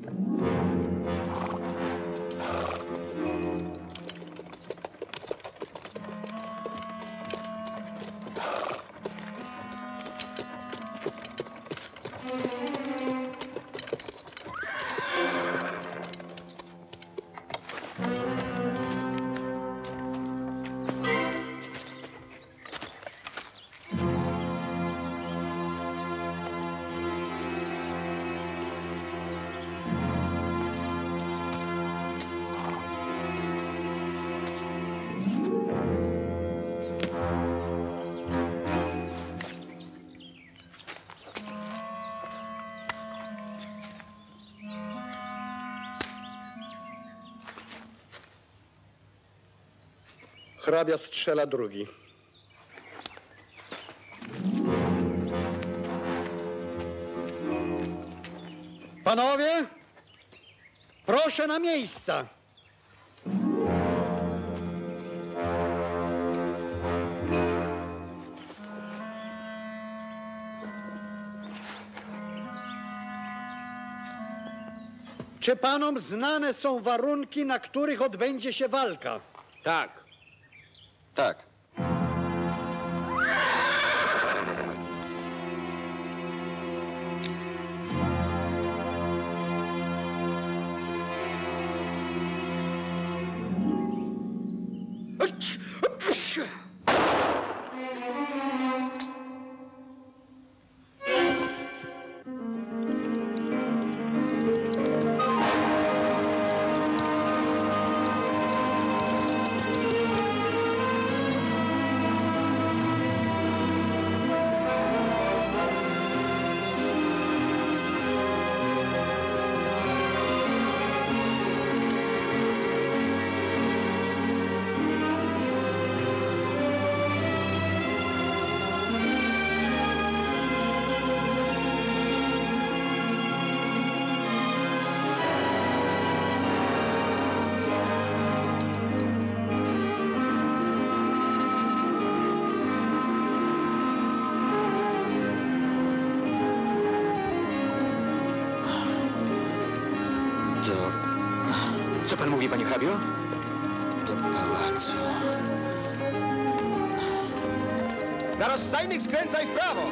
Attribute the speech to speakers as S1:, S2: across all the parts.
S1: Hrabia strzela drugi. Panowie, proszę na miejsca. Czy panom znane są warunki, na których odbędzie się walka?
S2: Tak.
S3: Tak.
S2: Co pan mówi, panie hrabio?
S3: Do pałacu.
S2: Na rozstajnych skręcaj w prawo!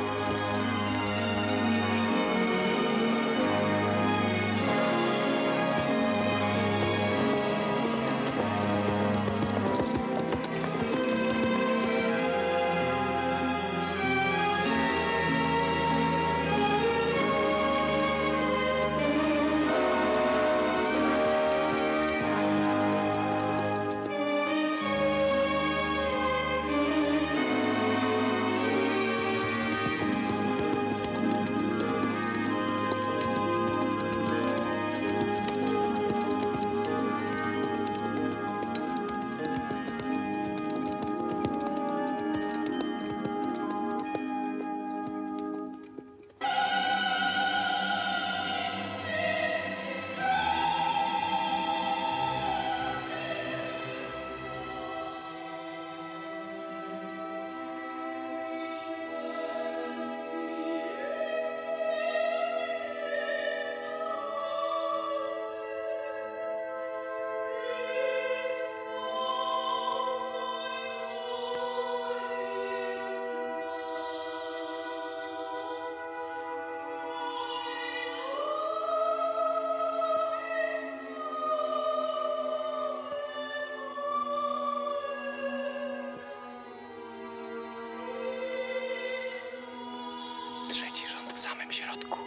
S3: Trzeci rząd w samym środku.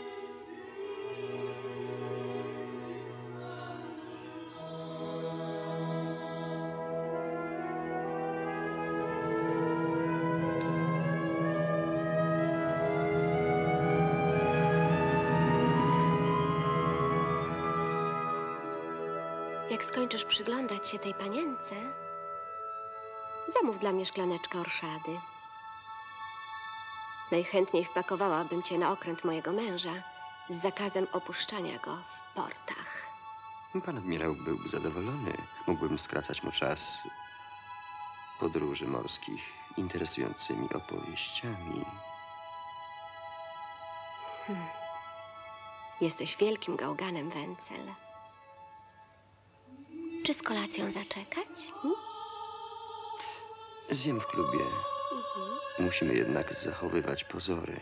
S4: Jak skończysz przyglądać się tej panience, zamów dla mnie szklaneczkę orszady. Najchętniej wpakowałabym cię na okręt mojego męża z zakazem opuszczania go w portach.
S3: Pan admirał byłby zadowolony. Mógłbym skracać mu czas podróży morskich interesującymi opowieściami.
S4: Jesteś wielkim gałganem, Wencel. Czy z kolacją zaczekać?
S3: Zjem w klubie. Musimy jednak zachowywać pozory.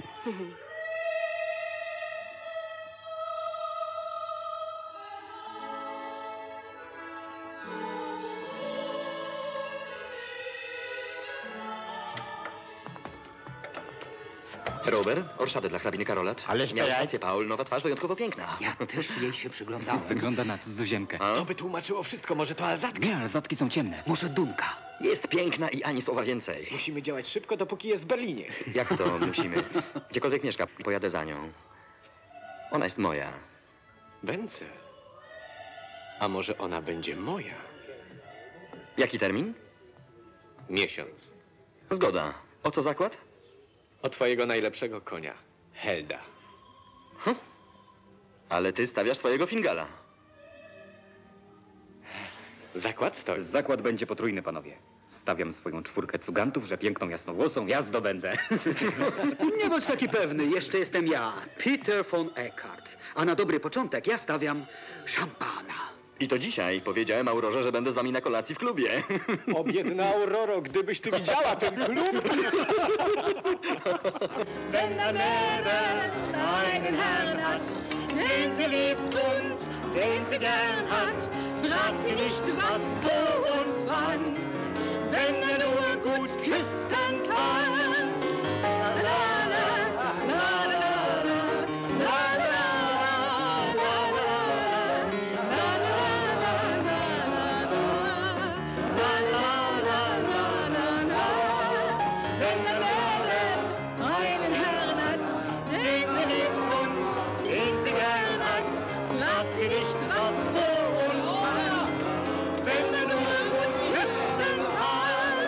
S3: Robert, orszadę dla hrabiny Karolat.
S1: Ależ
S3: miał
S1: to ja-
S3: rację, Paul. Nowa twarz wyjątkowo piękna.
S5: Ja też jej się przyglądałem. Wygląda na cudzoziemkę.
S2: To by tłumaczyło wszystko, może to Alzatka.
S5: Nie, ale zatki są ciemne. Może Dunka.
S3: Jest piękna i ani słowa więcej.
S2: Musimy działać szybko, dopóki jest w Berlinie.
S3: Jak to musimy? Gdziekolwiek mieszka, pojadę za nią. Ona jest moja.
S6: Wencel. A może ona będzie moja?
S3: Jaki termin?
S6: Miesiąc.
S3: Zgoda. O co zakład?
S6: O twojego najlepszego konia, Helda.
S3: Ale ty stawiasz swojego fingala.
S6: Zakład stoi.
S5: Zakład będzie potrójny, panowie. Stawiam swoją czwórkę cugantów, że piękną jasnowłosą ja zdobędę.
S7: Nie bądź taki pewny, jeszcze jestem ja, Peter von Eckhart. A na dobry początek ja stawiam szampana.
S3: I to dzisiaj powiedziałem Aurorze, że będę z wami na kolacji w klubie.
S2: O biedna Auroro, gdybyś ty widziała ten klub!
S8: Wenn der Mädel einen Herrn hat, den sie liebt und den sie gern hat, fragt sie nicht was, wo und wann, wenn nur gut küssen kann. La, la, la, la, la, la, la, einen Herrn hat, den sie liebt und den sie gern hat, fragt sie nicht was, wo und wann, wenn nur gut küssen kann.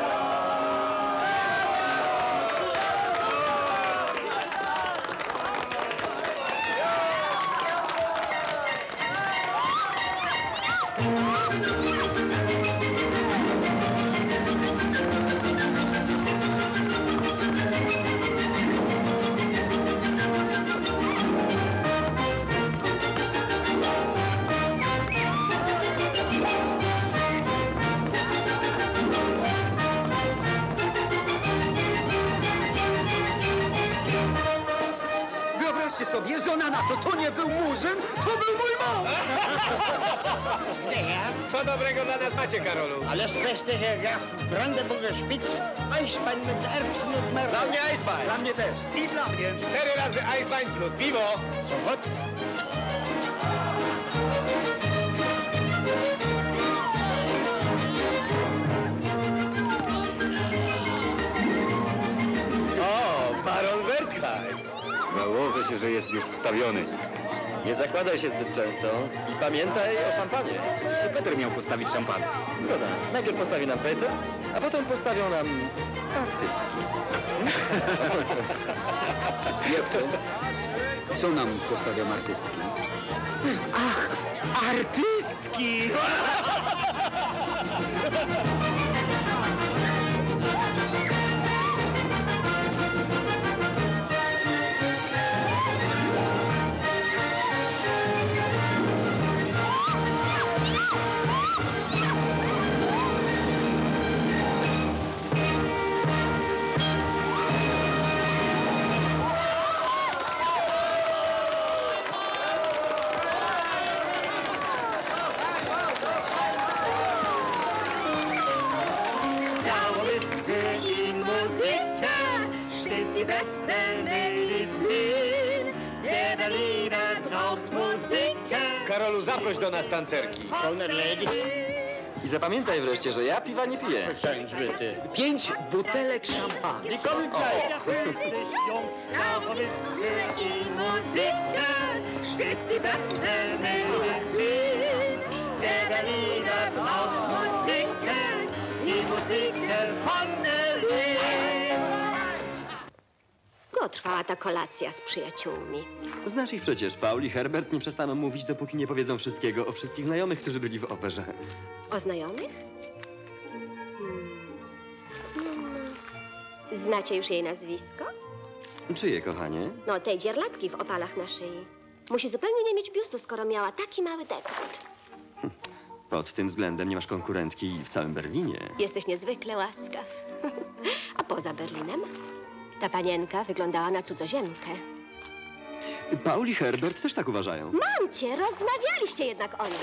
S7: Wyobraźcie sobie, żona na to nie był murzyn, to był mój mąż!
S2: Co dobrego dla nas macie, Karolu?
S1: Alles beste Herr Graf, Brandenburger Spitze, Eisbein mit Erbsen und Möhren.
S2: Dla mnie Eisbein.
S1: Dla mnie też.
S7: I dla mnie.
S2: 4 razy Eisbein plus piwo.
S1: Sofort.
S2: O, baron Wertheim.
S3: Założę się, że jest już wstawiony. Nie zakładaj się zbyt często i pamiętaj o szampanie.
S5: Przecież to Peter miał postawić szampan.
S3: Zgoda. Najpierw postawi nam Peter, a potem postawią nam artystki.
S7: Jak to? Co nam postawią artystki? Ach, artystki!
S8: Darum ist für ihn Musiker stets die beste Medizin. Der Berliner braucht Musiker.
S2: Karolu, zaproś do nas tancerki.
S1: Schon erledigt.
S3: I zapamiętaj wreszcie, że ja piwa nie piję.
S1: Seien Sie bitte.
S7: 5 butelek szampana.
S1: Willkommen gleich.
S8: Darum ist für ihn Musiker stets die beste Medizin. Der Berliner braucht Musiker, die Musiker von Berlin.
S4: Długo trwała ta kolacja z przyjaciółmi.
S3: Znasz ich przecież. Paul i Herbert nie przestaną mówić, dopóki nie powiedzą wszystkiego o wszystkich znajomych, którzy byli w operze.
S4: O znajomych? Znacie już jej nazwisko?
S3: Czyje, kochanie?
S4: No, tej dzierlatki w opalach na szyi. Musi zupełnie nie mieć biustu, skoro miała taki mały dekolt.
S3: Pod tym względem nie masz konkurentki w całym Berlinie.
S4: Jesteś niezwykle łaskaw. A poza Berlinem? Ta panienka wyglądała na cudzoziemkę.
S3: Paul i Herbert też tak uważają.
S4: Mam cię, rozmawialiście jednak o nim.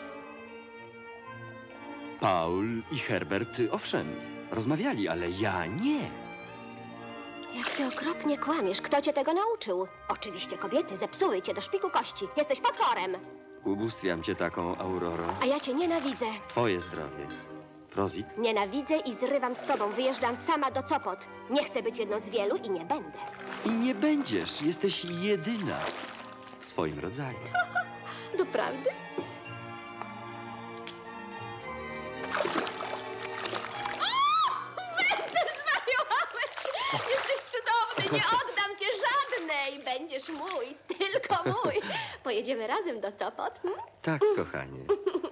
S3: Paul i Herbert, owszem, rozmawiali, ale ja nie.
S4: Jak ty okropnie kłamiesz. Kto cię tego nauczył? Oczywiście kobiety zepsuły cię do szpiku kości. Jesteś potworem.
S3: Ubóstwiam cię taką, Auroro.
S4: A ja cię nienawidzę.
S3: Twoje zdrowie. Prozit.
S4: Nienawidzę i zrywam z tobą. Wyjeżdżam sama do Sopot. Nie chcę być jedną z wielu i nie będę.
S3: I nie będziesz. Jesteś jedyna w swoim rodzaju.
S4: Doprawdy? Jesteś cudowny, nie oddam cię żadnej. Będziesz mój, tylko mój. Pojedziemy razem do Sopot?
S3: Tak, kochanie.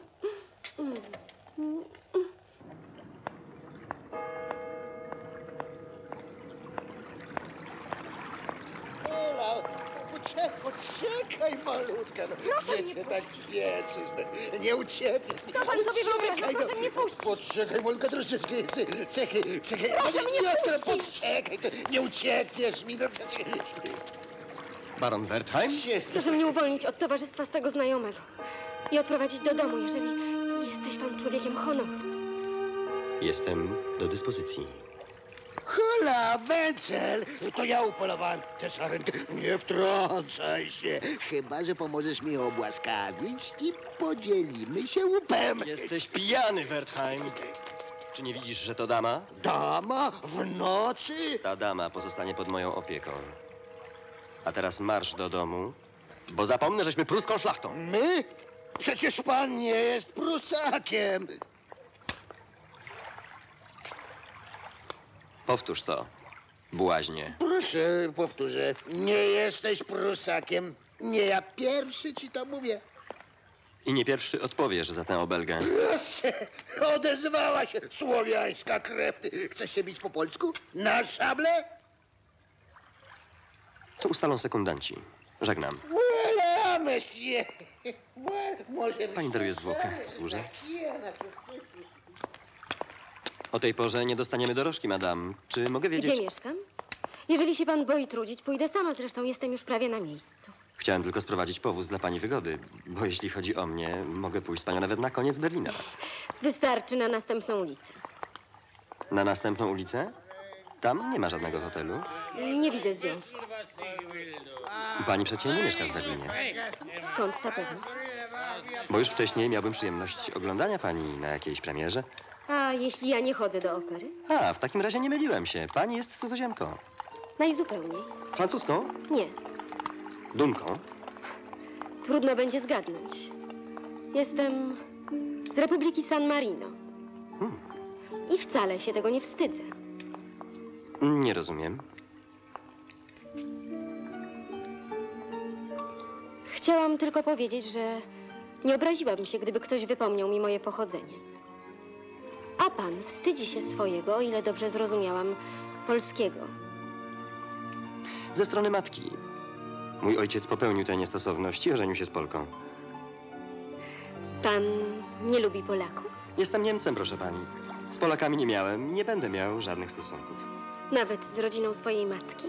S1: Ola, poczekaj malutka. No,
S4: Proszę
S1: nie
S4: mnie
S1: się tak spieszysz. No, nie uciekniesz.
S4: To pan sobie wyobraża,
S1: Czekaj,
S4: proszę mnie puścić.
S1: Poczekaj, malutka, troszeczkę. Czekaj.
S4: Proszę mnie
S1: Piotrze,
S4: puścić.
S1: poczekaj, nie uciekniesz mi. No,
S2: Baron Wertheim?
S9: Proszę mnie uwolnić od towarzystwa swego znajomego i odprowadzić do domu, jeżeli jesteś pan człowiekiem honoru.
S3: Jestem do dyspozycji.
S1: Hola, Wencel! To ja upolowałem tę sarenkę. Nie wtrącaj się. Chyba że pomożesz mi obłaskawić i podzielimy się łupem.
S3: Jesteś pijany, Wertheim. Czy nie widzisz, że to dama?
S1: Dama w nocy?
S3: Ta dama pozostanie pod moją opieką. A teraz marsz do domu, bo zapomnę, żeśmy pruską szlachtą.
S1: My? Przecież pan nie jest Prusakiem.
S3: Powtórz to, błaźnie.
S1: Proszę, powtórzę. Nie jesteś Prusakiem. Nie ja pierwszy ci to mówię.
S3: I nie pierwszy odpowiesz za tę obelgę.
S1: Proszę, odezwała się słowiańska krew. Ty chcesz się bić po polsku? Na szable?
S3: To ustalą sekundanci. Żegnam.
S1: Voilà, monsieur.
S3: Pani daruje zwłokę. Służę. O tej porze nie dostaniemy dorożki, madam. Czy mogę wiedzieć...
S9: Gdzie mieszkam? Jeżeli się pan boi trudzić, pójdę sama, zresztą jestem już prawie na miejscu.
S3: Chciałem tylko sprowadzić powóz dla pani wygody, bo jeśli chodzi o mnie, mogę pójść z panią nawet na koniec Berlina.
S9: Wystarczy na następną ulicę.
S3: Na następną ulicę? Tam nie ma żadnego hotelu.
S9: Nie widzę związku.
S3: Pani przecież nie mieszka w Berlinie.
S9: Skąd ta pewność?
S3: Bo już wcześniej miałbym przyjemność oglądania pani na jakiejś premierze.
S9: A jeśli ja nie chodzę do opery?
S3: A, w takim razie nie myliłem się. Pani jest cudzoziemką.
S9: Najzupełniej.
S3: Francuską?
S9: Nie.
S3: Dunką?
S9: Trudno będzie zgadnąć. Jestem z Republiki San Marino. I wcale się tego nie wstydzę.
S3: Nie rozumiem.
S9: Chciałam tylko powiedzieć, że nie obraziłabym się, gdyby ktoś wypomniał mi moje pochodzenie. A pan wstydzi się swojego, o ile dobrze zrozumiałam, polskiego.
S3: Ze strony matki. Mój ojciec popełnił tę niestosowność i ożenił się z Polką.
S9: Pan nie lubi Polaków?
S3: Jestem Niemcem, proszę pani. Z Polakami nie miałem i nie będę miał żadnych stosunków.
S9: Nawet z rodziną swojej matki?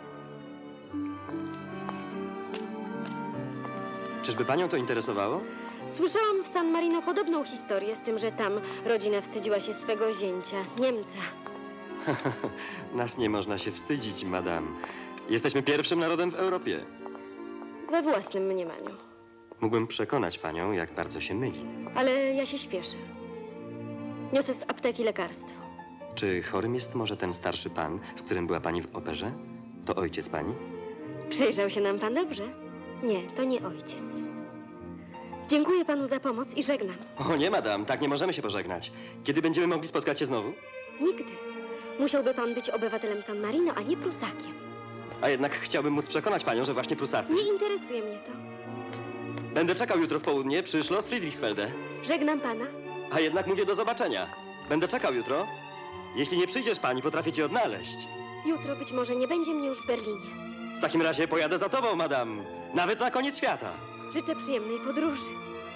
S3: Czyżby panią to interesowało?
S9: Słyszałam w San Marino podobną historię, z tym, że tam rodzina wstydziła się swego zięcia, Niemca.
S3: Nas nie można się wstydzić, madam. Jesteśmy pierwszym narodem w Europie.
S9: We własnym mniemaniu.
S3: Mógłbym przekonać panią, jak bardzo się myli.
S9: Ale ja się śpieszę. Niosę z apteki lekarstwo.
S3: Czy chorym jest może ten starszy pan, z którym była pani w operze? To ojciec pani?
S9: Przyjrzał się nam pan dobrze? Nie, to nie ojciec. Dziękuję panu za pomoc i żegnam.
S3: O nie, madam, tak nie możemy się pożegnać. Kiedy będziemy mogli spotkać się znowu?
S9: Nigdy. Musiałby pan być obywatelem San Marino, a nie Prusakiem.
S3: A jednak chciałbym móc przekonać panią, że właśnie Prusacy.
S9: Nie interesuje mnie to.
S3: Będę czekał jutro w południe przy Schloss Friedrichsfelde.
S9: Żegnam pana.
S3: A jednak mówię do zobaczenia. Będę czekał jutro. Jeśli nie przyjdziesz pani, potrafię cię odnaleźć.
S9: Jutro być może nie będzie mnie już w Berlinie.
S3: W takim razie pojadę za tobą, madam. Nawet na koniec świata.
S9: Życzę przyjemnej podróży.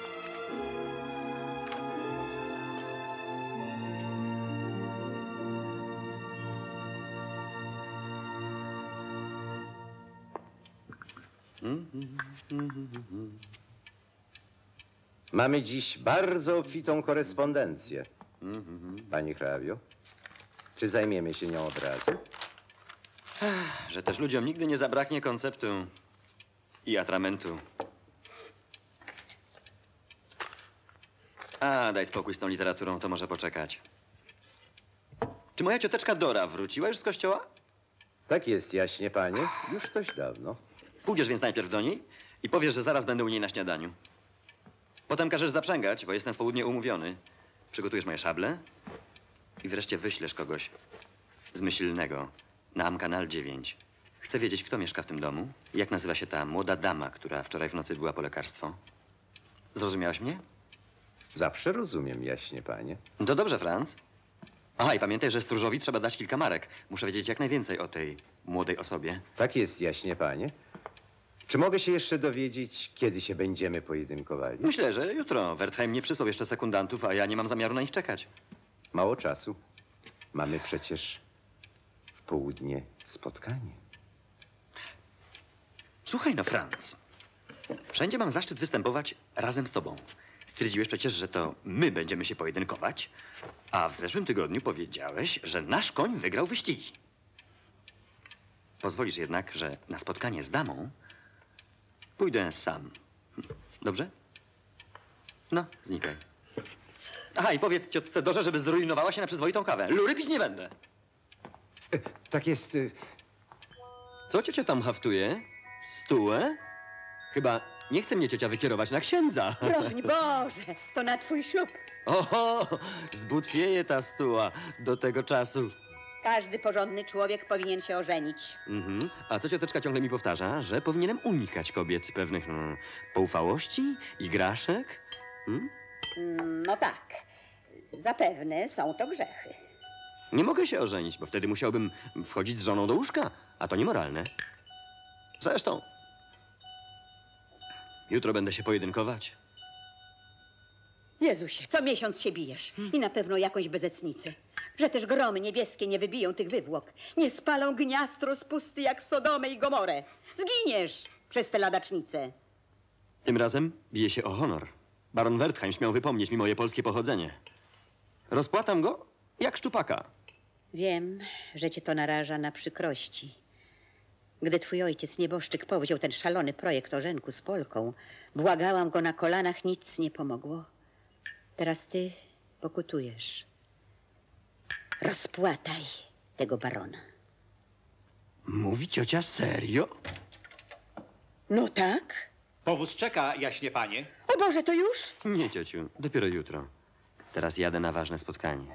S10: Mamy dziś bardzo obfitą korespondencję. Pani hrabio, czy zajmiemy się nią od razu?
S3: Że też ludziom nigdy nie zabraknie konceptu i atramentu. A, daj spokój z tą literaturą, to może poczekać. Czy moja cioteczka Dora wróciła już z kościoła?
S10: Tak jest, jaśnie panie, już dość dawno.
S3: Pójdziesz więc najpierw do niej i powiesz, że zaraz będę u niej na śniadaniu. Potem każesz zaprzęgać, bo jestem w południe umówiony. Przygotujesz moje szable i wreszcie wyślesz kogoś zmyślnego na Amkanal 9. Chcę wiedzieć, kto mieszka w tym domu i jak nazywa się ta młoda dama, która wczoraj w nocy była po lekarstwo. Zrozumiałeś mnie?
S10: Zawsze rozumiem, jaśnie panie.
S3: To dobrze, Franz. Aha, i pamiętaj, że stróżowi trzeba dać kilka marek. Muszę wiedzieć jak najwięcej o tej młodej osobie.
S10: Tak jest, jaśnie panie. Czy mogę się jeszcze dowiedzieć, kiedy się będziemy pojedynkowali?
S3: Myślę, że jutro. Wertheim nie przysłał jeszcze sekundantów, a ja nie mam zamiaru na nich czekać.
S10: Mało czasu. Mamy przecież w południe spotkanie.
S3: Słuchaj no, Franz. Wszędzie mam zaszczyt występować razem z tobą. Stwierdziłeś przecież, że to my będziemy się pojedynkować, a w zeszłym tygodniu powiedziałeś, że nasz koń wygrał wyścigi. Pozwolisz jednak, że na spotkanie z damą pójdę sam. Dobrze? No, znikaj. Aha, i powiedz ciotce Dorze, żeby zrujnowała się na przyzwoitą kawę. Lury pić nie będę.
S10: Tak jest.
S3: Co ciocia tam haftuje? Stułę? Chyba nie chce mnie ciocia wykierować na księdza.
S8: Broń Boże, to na twój ślub.
S3: Oho, zbutwieje ta stuła do tego czasu.
S8: Każdy porządny człowiek powinien się ożenić.
S3: A co cioteczka ciągle mi powtarza, że powinienem unikać kobiet pewnych poufałości, igraszek?
S8: No tak, zapewne są to grzechy.
S3: Nie mogę się ożenić, bo wtedy musiałbym wchodzić z żoną do łóżka, a to niemoralne. Zresztą, jutro będę się pojedynkować.
S8: Jezusie, co miesiąc się bijesz i na pewno jakąś bezecnicę. Że też gromy niebieskie nie wybiją tych wywłok. Nie spalą gniazd rozpusty jak Sodomę i Gomorę. Zginiesz przez te ladacznice.
S3: Tym razem bije się o honor. Baron Wertheim śmiał wypomnieć mi moje polskie pochodzenie. Rozpłatam go jak szczupaka.
S8: Wiem, że cię to naraża na przykrości. Gdy twój ojciec nieboszczyk powziął ten szalony projekt ożenku z Polką, błagałam go na kolanach, nic nie pomogło. Teraz ty pokutujesz. Rozpłataj tego barona.
S3: Mówi ciocia serio?
S8: No tak?
S11: Powóz czeka, jaśnie panie.
S8: O Boże, to już?
S3: Nie, ciociu, dopiero jutro. Teraz jadę na ważne spotkanie.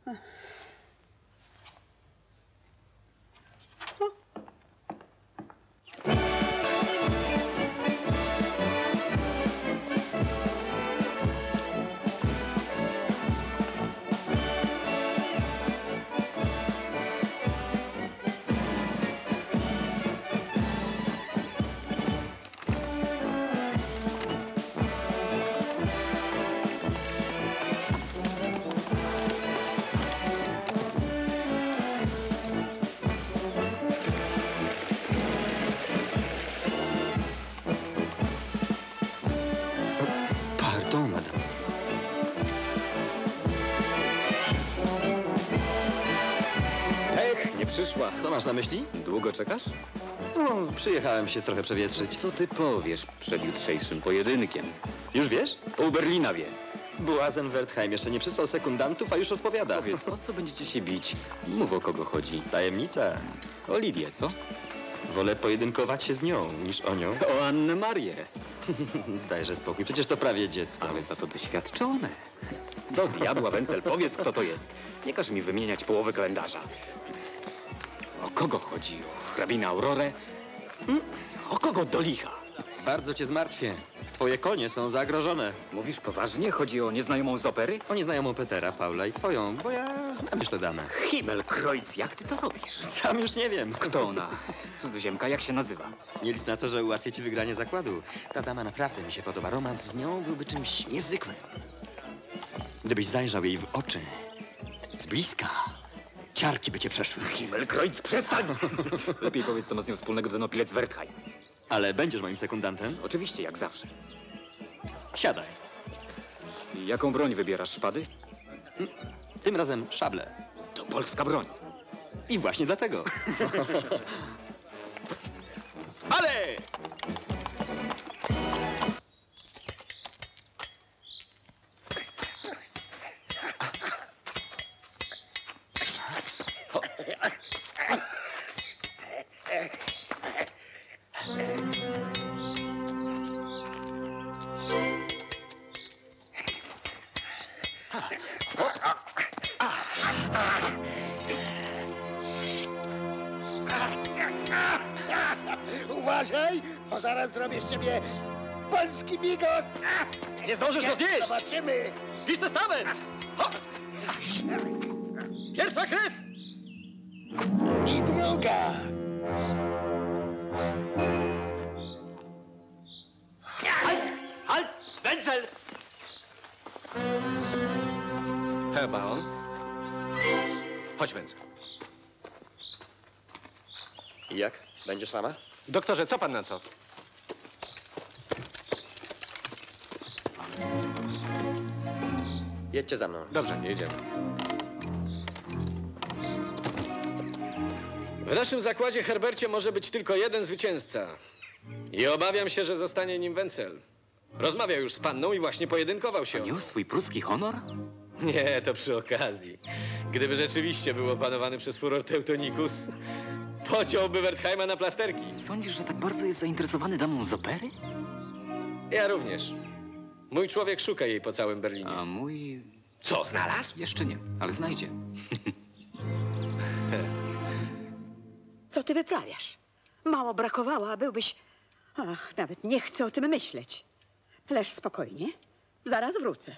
S3: Pardon, madame.
S5: Ech, nie przyszła.
S3: Co masz na myśli?
S5: Długo czekasz?
S3: No, przyjechałem się trochę przewietrzyć.
S5: Co ty powiesz przed jutrzejszym pojedynkiem?
S3: Już wiesz?
S5: Pół Berlina wie.
S3: Błazen Wertheim jeszcze nie przysłał sekundantów, a już rozpowiada.
S5: Powiedz, o co będziecie się bić? Mów, o kogo chodzi.
S3: Tajemnica.
S5: O Lidię, co?
S3: Wolę pojedynkować się z nią niż o nią.
S5: O Annę Marię.
S3: Dajże spokój, przecież to prawie dziecko.
S5: Ale za to doświadczone. Do diabła, Wencel, powiedz, kto to jest. Nie każ mi wymieniać połowy kalendarza. O kogo chodzi? O hrabinę Aurorę? O kogo do licha?
S3: Bardzo cię zmartwię. Twoje konie są zagrożone.
S5: Mówisz poważnie? Chodzi o nieznajomą z opery?
S3: O nieznajomą Petera, Paula i twoją, bo ja znam już tę damę.
S5: Himmelkreuz, jak ty to robisz?
S3: Sam już nie wiem.
S5: Kto ona? Cudzoziemka, jak się nazywa?
S3: Nie licz na to, że ułatwię ci wygranie zakładu. Ta dama naprawdę mi się podoba. Romans z nią byłby czymś niezwykłym. Gdybyś zajrzał jej w oczy z bliska, ciarki by cię przeszły.
S5: Himmelkreuz, przestań! Lepiej powiedz, co ma z nią wspólnego ten opilec Wertheim.
S3: Ale będziesz moim sekundantem?
S5: Oczywiście, jak zawsze.
S3: Siadaj.
S5: I jaką broń wybierasz, szpady?
S3: Tym razem szable.
S5: To polska broń.
S3: I właśnie dlatego. Ale!
S1: Uważaj, bo zaraz zrobię z ciebie polski bigos.
S3: Nie zdążysz go zjeść!
S1: Zobaczymy.
S3: Pisz testament! Ho! Pierwsza krew!
S1: I druga.
S2: Halt! Wenzel!
S6: Herr Baron? Chodź, Wenzel.
S3: I jak? Będziesz sama?
S6: Doktorze, co pan na to?
S3: Jedźcie za mną.
S6: Dobrze, jedziemy.
S2: W naszym zakładzie, Herbercie, może być tylko jeden zwycięzca. I obawiam się, że zostanie nim Wenzel. Rozmawiał już z panną i właśnie pojedynkował się.
S5: Niósł swój pruski honor?
S2: Nie, to przy okazji. Gdyby rzeczywiście był opanowany przez furor Teutonicus, pociąłby Wertheima na plasterki.
S5: Sądzisz, że tak bardzo jest zainteresowany damą z opery?
S2: Ja również. Mój człowiek szuka jej po całym Berlinie.
S5: A mój...
S2: Co, znalazł?
S5: Jeszcze nie, ale znajdzie.
S12: Co ty wyprawiasz? Mało brakowało, a byłbyś... Ach, nawet nie chcę o tym myśleć. Leż spokojnie. Zaraz wrócę.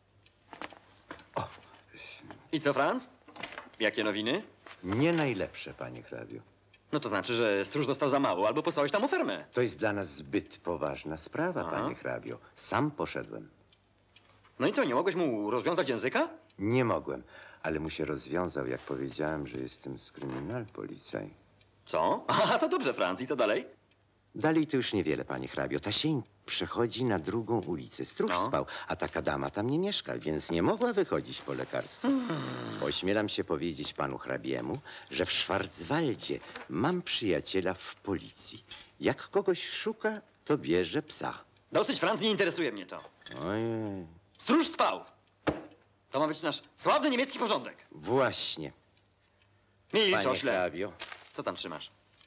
S3: I co, Franz? Jakie nowiny?
S10: Nie najlepsze, panie hrabio.
S3: No to znaczy, że stróż dostał za mało, albo posłałeś tam ofermę.
S10: To jest dla nas zbyt poważna sprawa, panie hrabio. Sam poszedłem.
S3: No i co, nie mogłeś mu rozwiązać języka?
S10: Nie mogłem, ale mu się rozwiązał, jak powiedziałem, że jestem z Kryminalpolizei.
S3: Co? Aha, to dobrze, Franz. I co dalej?
S10: Dalej to już niewiele, panie hrabio. Ta sień przechodzi na drugą ulicę. Stróż spał, a taka dama tam nie mieszka, więc nie mogła wychodzić po lekarstwo. Ośmielam się powiedzieć panu hrabiemu, że w Schwarzwaldzie mam przyjaciela w policji. Jak kogoś szuka, to bierze psa.
S3: Dosyć, Franz, nie interesuje mnie to.
S10: Ojej.
S3: Stróż spał! To ma być nasz sławny niemiecki porządek.
S10: Właśnie.
S3: Milcz,
S10: Panie
S3: ośle.
S10: hrabio.
S3: Co tam trzymasz?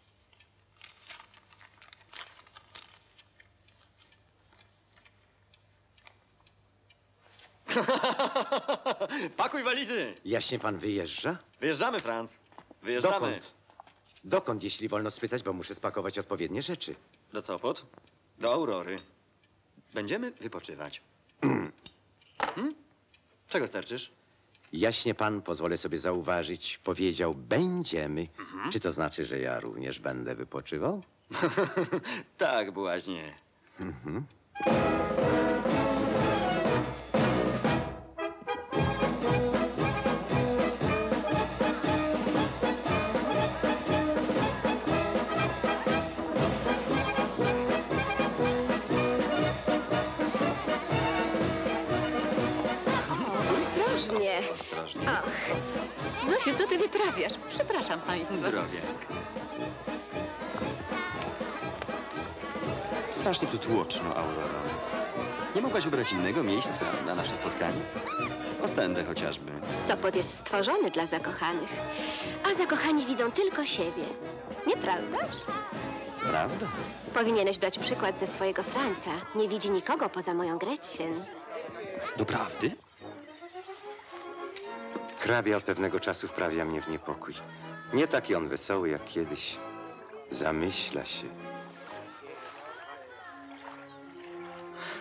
S3: Pakuj walizy!
S10: Jaśnie pan wyjeżdża?
S3: Wyjeżdżamy, Franz. Wyjeżdżamy.
S10: Dokąd? Dokąd, jeśli wolno spytać, bo muszę spakować odpowiednie rzeczy.
S3: Do Sopot? Do Aurory. Będziemy wypoczywać. Czego sterczysz?
S10: Jaśnie pan, pozwolę sobie zauważyć, powiedział będziemy. Czy to znaczy, że ja również będę wypoczywał?
S3: Tak, błaźnie.
S4: Ostrożnie.
S3: Ostrożnie.
S8: Zosiu, co ty wyprawiasz? Przepraszam państwa.
S3: Drobiazg. Strasznie tu tłoczno, Aurora. Nie mogłaś wybrać innego miejsca na nasze spotkanie? Ostendę chociażby.
S4: Sopot jest stworzony dla zakochanych, a zakochani widzą tylko siebie. Nieprawdaż?
S3: Prawda?
S4: Powinieneś brać przykład ze swojego Franca. Nie widzi nikogo poza moją Gretchen.
S3: Doprawdy?
S10: Hrabia od pewnego czasu wprawia mnie w niepokój. Nie taki on wesoły jak kiedyś. Zamyśla się.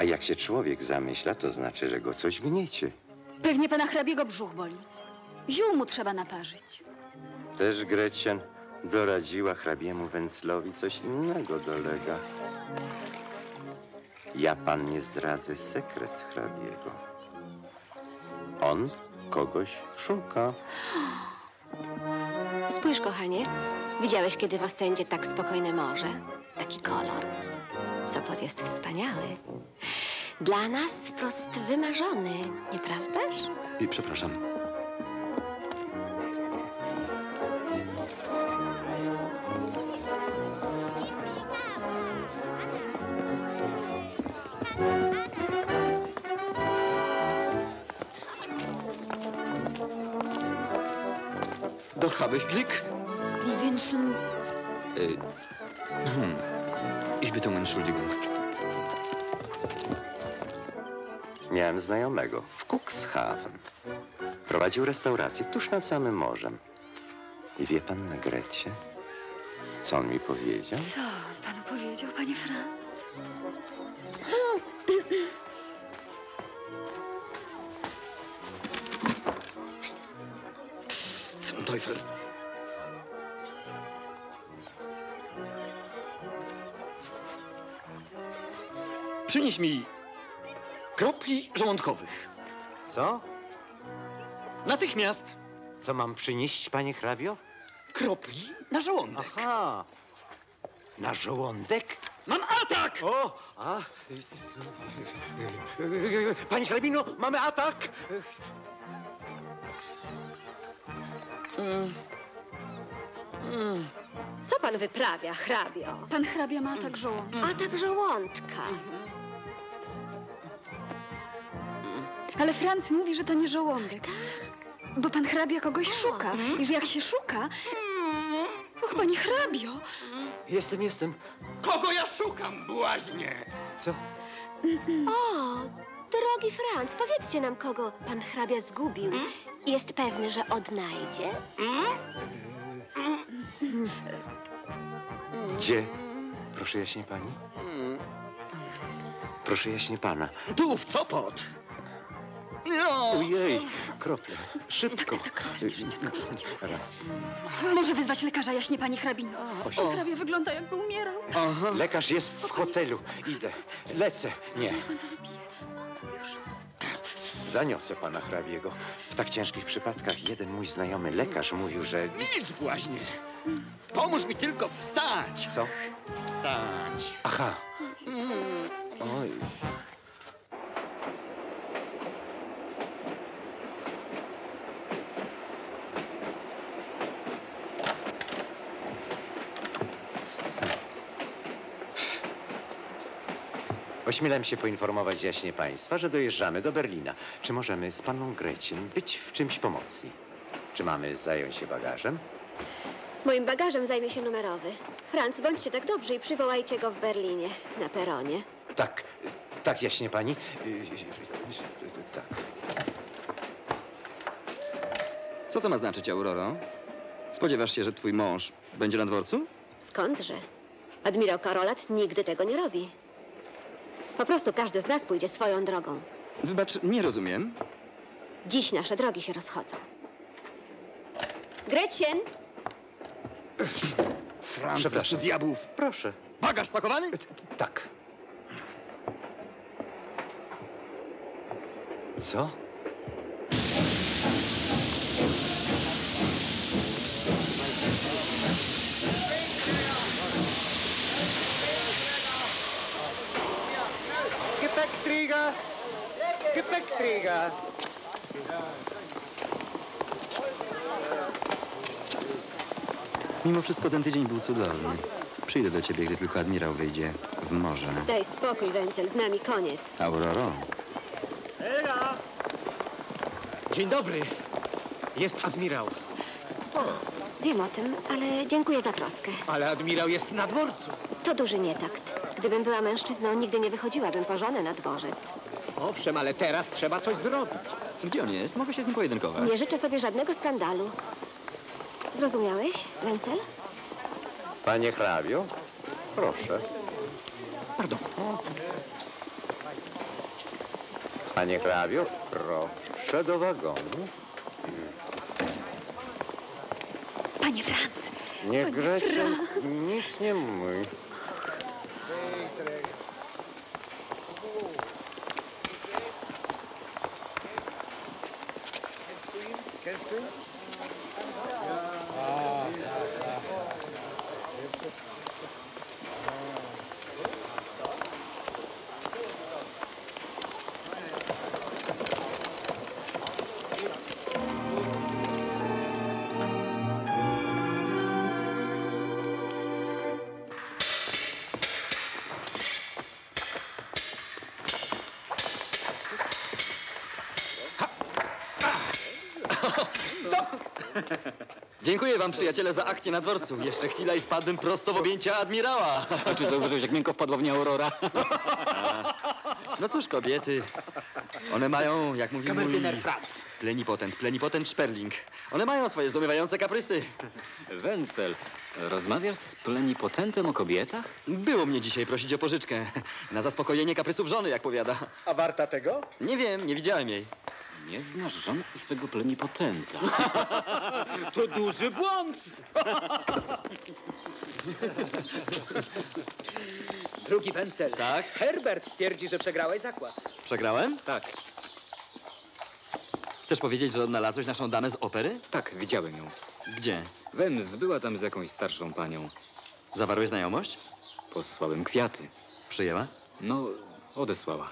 S10: A jak się człowiek zamyśla, to znaczy, że go coś gniecie.
S13: Pewnie pana hrabiego brzuch boli. Ziół mu trzeba naparzyć.
S10: Też Gretchen doradziła hrabiemu Wenclowi, coś innego dolega. Ja pannie zdradzę sekret hrabiego. On kogoś szuka.
S4: Spójrz, kochanie. Widziałeś kiedy w Ostendzie tak spokojne morze? Taki kolor. Sopot jest wspaniały. Dla nas wprost wymarzony, nieprawdaż?
S3: I przepraszam. Doch habe ich Glück.
S13: Sie wünschen...
S3: Ich bitte um Entschuldigung.
S10: Miałem znajomego w Cuxhaven. Prowadził restaurację tuż nad samym morzem. I wie pan na Grecie, co on mi powiedział?
S13: Co pan powiedział, panie Franz?
S2: Zum Teufel.
S5: Przynieś mi kropli żołądkowych.
S10: Co?
S5: Natychmiast
S10: Co mam przynieść, panie hrabio?
S5: kropli na żołądek.
S10: Aha. Na żołądek?
S5: Mam atak!
S10: O! A! Pani hrabino, mamy atak!
S4: Co pan wyprawia, hrabio?
S13: Pan hrabia ma atak żołądka.
S4: Atak żołądka.
S13: Ale Franz mówi, że to nie żołądek. Bo pan hrabia kogoś szuka. I że jak się szuka... Och, panie hrabio!
S10: Jestem.
S5: Kogo ja szukam, błaźnie?
S10: Co?
S4: O, drogi Franz, powiedzcie nam, kogo pan hrabia zgubił. Jest pewny, że odnajdzie?
S10: Gdzie? Proszę jaśnie pani. Proszę jaśnie pana.
S5: Tu, w Sopot. No.
S10: Ojej, krople. Szybko. Raz.
S13: Może wyzwać lekarza, jaśnie pani hrabino. Pan hrabia wygląda, jakby umierał.
S10: Lekarz jest w hotelu. Idę. Lecę. Nie. Zaniosę pana hrabiego. W tak ciężkich przypadkach jeden mój znajomy lekarz mówił, że...
S5: Nic, błaźnie. Pomóż mi tylko wstać.
S10: Co?
S5: Wstać.
S10: Aha. Oj. Ośmielam się poinformować jaśnie państwa, że dojeżdżamy do Berlina. Czy możemy z panną Gretchen być w czymś pomocni? Czy mamy zająć się bagażem?
S4: Moim bagażem zajmie się numerowy. Franz, bądźcie tak dobrzy i przywołajcie go w Berlinie, na peronie.
S10: Tak, jaśnie pani. Tak.
S3: Co to ma znaczyć, Auroro? Spodziewasz się, że twój mąż będzie na dworcu?
S4: Skądże? Admirał Karolat nigdy tego nie robi. Po prostu każdy z nas pójdzie swoją drogą.
S3: Wybacz, nie rozumiem.
S4: Dziś nasze drogi się rozchodzą. Gretchen!
S5: Franz,
S10: Przepraszam.
S5: do diabłów.
S10: Proszę.
S5: Bagaż spakowany?
S10: Tak. Co?
S1: Gepäckträger! Gepäckträger!
S3: Mimo wszystko ten tydzień był cudowny. Przyjdę do ciebie, gdy tylko admirał wyjdzie w morze.
S4: Daj spokój, Wenzel, z nami koniec.
S3: Auroro.
S11: Dzień dobry. Jest admirał.
S4: Wiem o tym, ale dziękuję za troskę.
S11: Ale admirał jest na dworcu.
S4: To duży nietakt. Gdybym była mężczyzną, nigdy nie wychodziłabym po żonę na dworzec.
S11: Owszem, ale teraz trzeba coś zrobić.
S3: Gdzie on jest? Mogę się z nim pojedynkować.
S4: Nie życzę sobie żadnego skandalu. Zrozumiałeś, Wenzel?
S10: Panie hrabio, proszę.
S11: Pardon.
S10: Panie hrabio, proszę do wagonu.
S13: Panie Franc!
S10: Niech Gretchen nic nie mówi.
S3: Dziękuję wam, przyjaciele, za akcję na dworcu. Jeszcze chwila i wpadłbym prosto w objęcia admirała.
S5: A czy zauważyłeś, jak miękko wpadła w nie Aurora?
S3: No cóż, kobiety, one mają, jak mówi mój
S11: Kamerdyner Franz.
S3: plenipotent Sperling. One mają swoje zdumiewające kaprysy.
S5: Wencel, rozmawiasz z plenipotentem o kobietach?
S3: Było mnie dzisiaj prosić o pożyczkę. Na zaspokojenie kaprysów żony, jak powiada.
S11: A warta tego?
S3: Nie wiem, nie widziałem jej.
S5: Nie znasz żony swego plenipotenta.
S11: To duży błąd. Drugi Wencel.
S3: Tak?
S11: Herbert twierdzi, że przegrałeś zakład.
S3: Przegrałem?
S5: Tak,
S3: Chcesz powiedzieć, że odnalazłeś naszą damę z opery?
S5: tak, widziałem ją.
S3: Gdzie?
S5: Wens była tam z jakąś starszą panią.
S3: Zawarłeś znajomość?
S5: Posłałem kwiaty.
S3: Przyjęła?
S5: No, odesłała.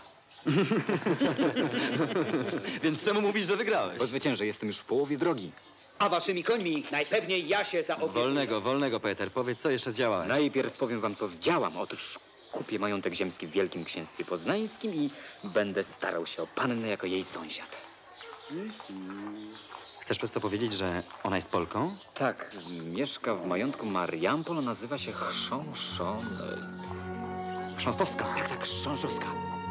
S3: Więc czemu mówisz, że wygrałeś?
S5: Bo zwyciężę, jestem już w połowie drogi.
S11: A waszymi końmi najpewniej ja się zaopiekuję.
S3: Wolnego, Peter. Powiedz, co jeszcze zdziałałeś?
S5: Najpierw powiem wam, co zdziałam. Otóż kupię majątek ziemski w Wielkim Księstwie Poznańskim i będę starał się o pannę jako jej sąsiad.
S3: Chcesz przez to powiedzieć, że ona jest Polką?
S5: Tak, mieszka w majątku Mariampol, nazywa się
S3: Chrząstowska.
S5: Tak, Chrząszowska.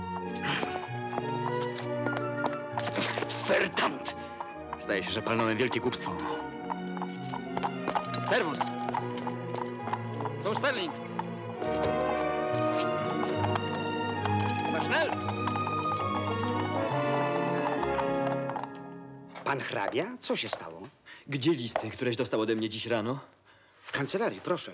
S3: Verdammt! Zdaje się, że palnąłem wielkie głupstwo. Servus! To Sperling! Aber schnell!
S1: Pan hrabia? Co się stało?
S3: Gdzie listy, któreś dostał ode mnie dziś rano?
S1: W kancelarii, proszę.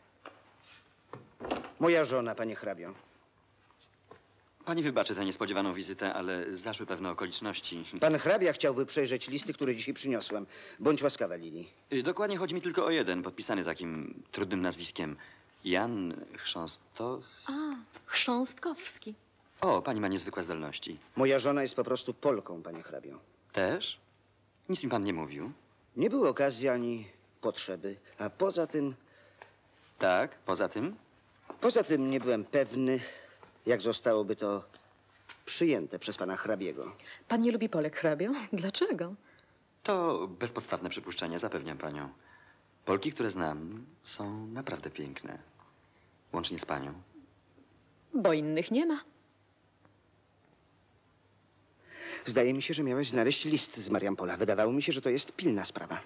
S1: Moja żona, panie hrabio.
S3: Pani wybaczy tę niespodziewaną wizytę, ale zaszły pewne okoliczności.
S1: Pan hrabia chciałby przejrzeć listy, które dzisiaj przyniosłem. Bądź łaskawa, Lili.
S3: Dokładnie chodzi mi tylko o jeden, podpisany takim trudnym nazwiskiem. Jan
S13: Chrząstkowski.
S3: O, pani ma niezwykłe zdolności.
S1: Moja żona jest po prostu Polką, panie hrabio.
S3: Też? Nic mi pan nie mówił.
S1: Nie było okazji ani potrzeby. A poza tym...
S3: Tak, poza tym?
S1: Poza tym nie byłem pewny, jak zostałoby to przyjęte przez pana hrabiego.
S14: Pan nie lubi Polek, hrabio? Dlaczego?
S3: To bezpodstawne przypuszczenie, zapewniam panią. Polki, które znam, są naprawdę piękne. Łącznie z panią.
S14: Bo innych nie ma.
S1: Zdaje mi się, że miałeś znaleźć list z Mariampola. Wydawało mi się, że to jest pilna sprawa.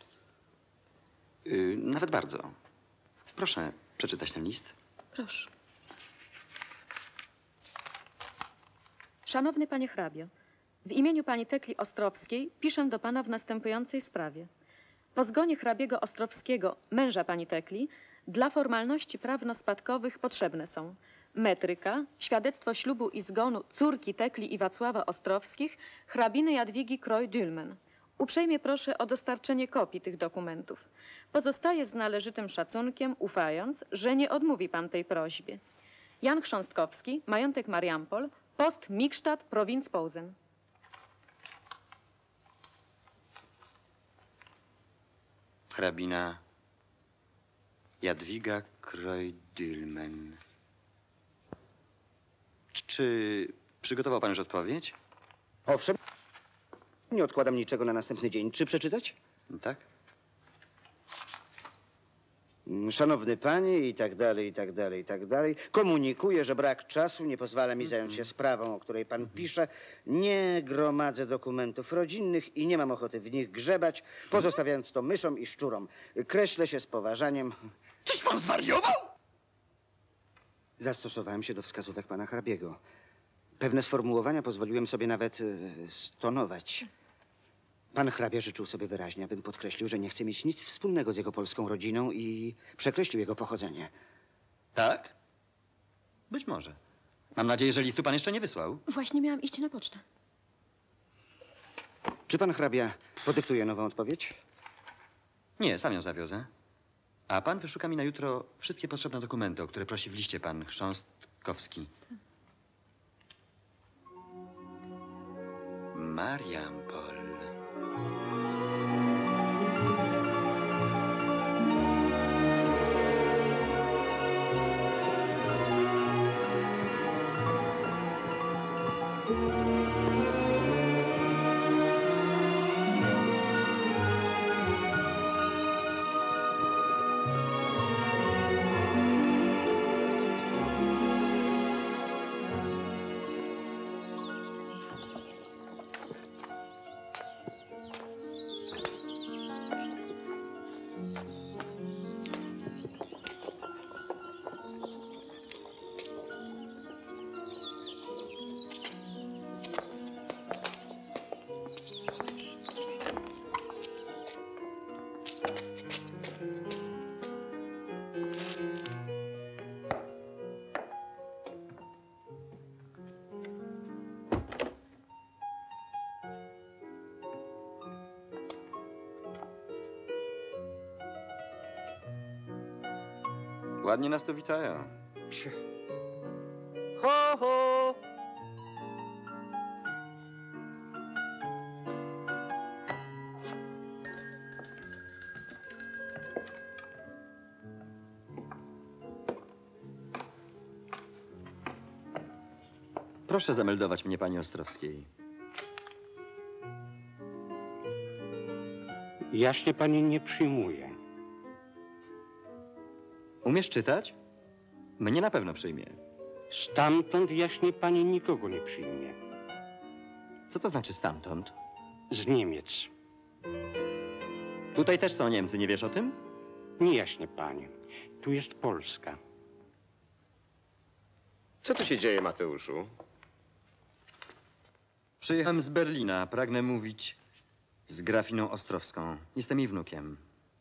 S3: Nawet bardzo. Proszę przeczytać ten list.
S14: Proszę. Szanowny panie hrabio, w imieniu pani Tekli Ostrowskiej piszę do pana w następującej sprawie. Po zgonie hrabiego Ostrowskiego, męża pani Tekli, dla formalności prawno-spadkowych potrzebne są metryka, świadectwo ślubu i zgonu córki Tekli i Wacława Ostrowskich, hrabiny Jadwigi Kroj-Dülmen. Uprzejmie proszę o dostarczenie kopii tych dokumentów. Pozostaję z należytym szacunkiem, ufając, że nie odmówi pan tej prośbie. Jan Chrząstkowski, majątek Mariampol, post Mikstadt, prowinc Posen.
S3: Hrabina Jadwiga Kroj-Dülmen. Czy przygotował pan już odpowiedź?
S1: Owszem. Nie odkładam niczego na następny dzień. Czy przeczytać?
S3: Tak.
S1: Szanowny panie, i tak dalej, i tak dalej, i tak dalej. Komunikuję, że brak czasu nie pozwala mi zająć się sprawą, o której pan pisze. Nie gromadzę dokumentów rodzinnych i nie mam ochoty w nich grzebać, pozostawiając to myszom i szczurom. Kreślę się z poważaniem.
S3: Czyś pan zwariował?
S1: Zastosowałem się do wskazówek pana hrabiego.
S7: Pewne sformułowania pozwoliłem sobie nawet stonować. Pan hrabia życzył sobie wyraźnie, abym podkreślił, że nie chce mieć nic wspólnego z jego polską rodziną i przekreślił jego pochodzenie.
S3: Tak? Być może. Mam nadzieję, że listu pan jeszcze nie wysłał.
S14: Właśnie miałam iść na pocztę.
S7: Czy pan hrabia podyktuje nową odpowiedź?
S3: Nie, sam ją zawiozę. A pan wyszuka mi na jutro wszystkie potrzebne dokumenty, o które prosi w liście pan Chrząstkowski. Mariampol. Ładnie nas tu witają.
S11: Ho, ho!
S3: Proszę zameldować mnie pani Ostrowskiej.
S15: Jaśnie pani nie przyjmuje.
S3: Umiesz czytać? Mnie na pewno przyjmie.
S15: Stamtąd jaśnie pani nikogo nie przyjmie.
S3: Co to znaczy stamtąd?
S15: Z Niemiec.
S3: Tutaj też są Niemcy, nie wiesz o tym?
S15: Nie jaśnie pani. Tu jest Polska.
S6: Co tu się dzieje, Mateuszu?
S3: Przyjechałem z Berlina. Pragnę mówić z grafiną Ostrowską. Jestem jej wnukiem.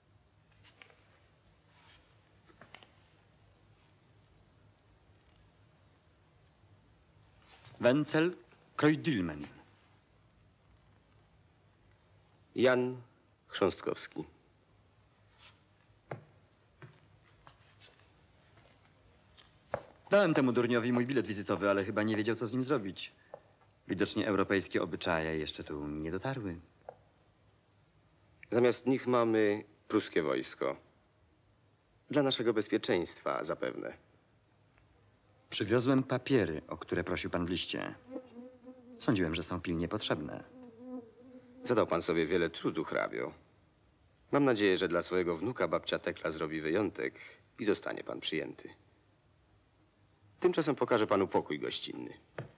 S3: Wenzel Kreudülmen.
S6: Jan Chrząstkowski.
S3: Dałem temu durniowi mój bilet wizytowy, ale chyba nie wiedział, co z nim zrobić. Widocznie europejskie obyczaje jeszcze tu nie dotarły.
S6: Zamiast nich mamy pruskie wojsko. Dla naszego bezpieczeństwa zapewne.
S3: Przywiozłem papiery, o które prosił pan w liście. Sądziłem, że są pilnie potrzebne.
S6: Zadał pan sobie wiele trudu, hrabio. Mam nadzieję, że dla swojego wnuka babcia Tekla zrobi wyjątek i zostanie pan przyjęty. Tymczasem pokażę panu pokój gościnny.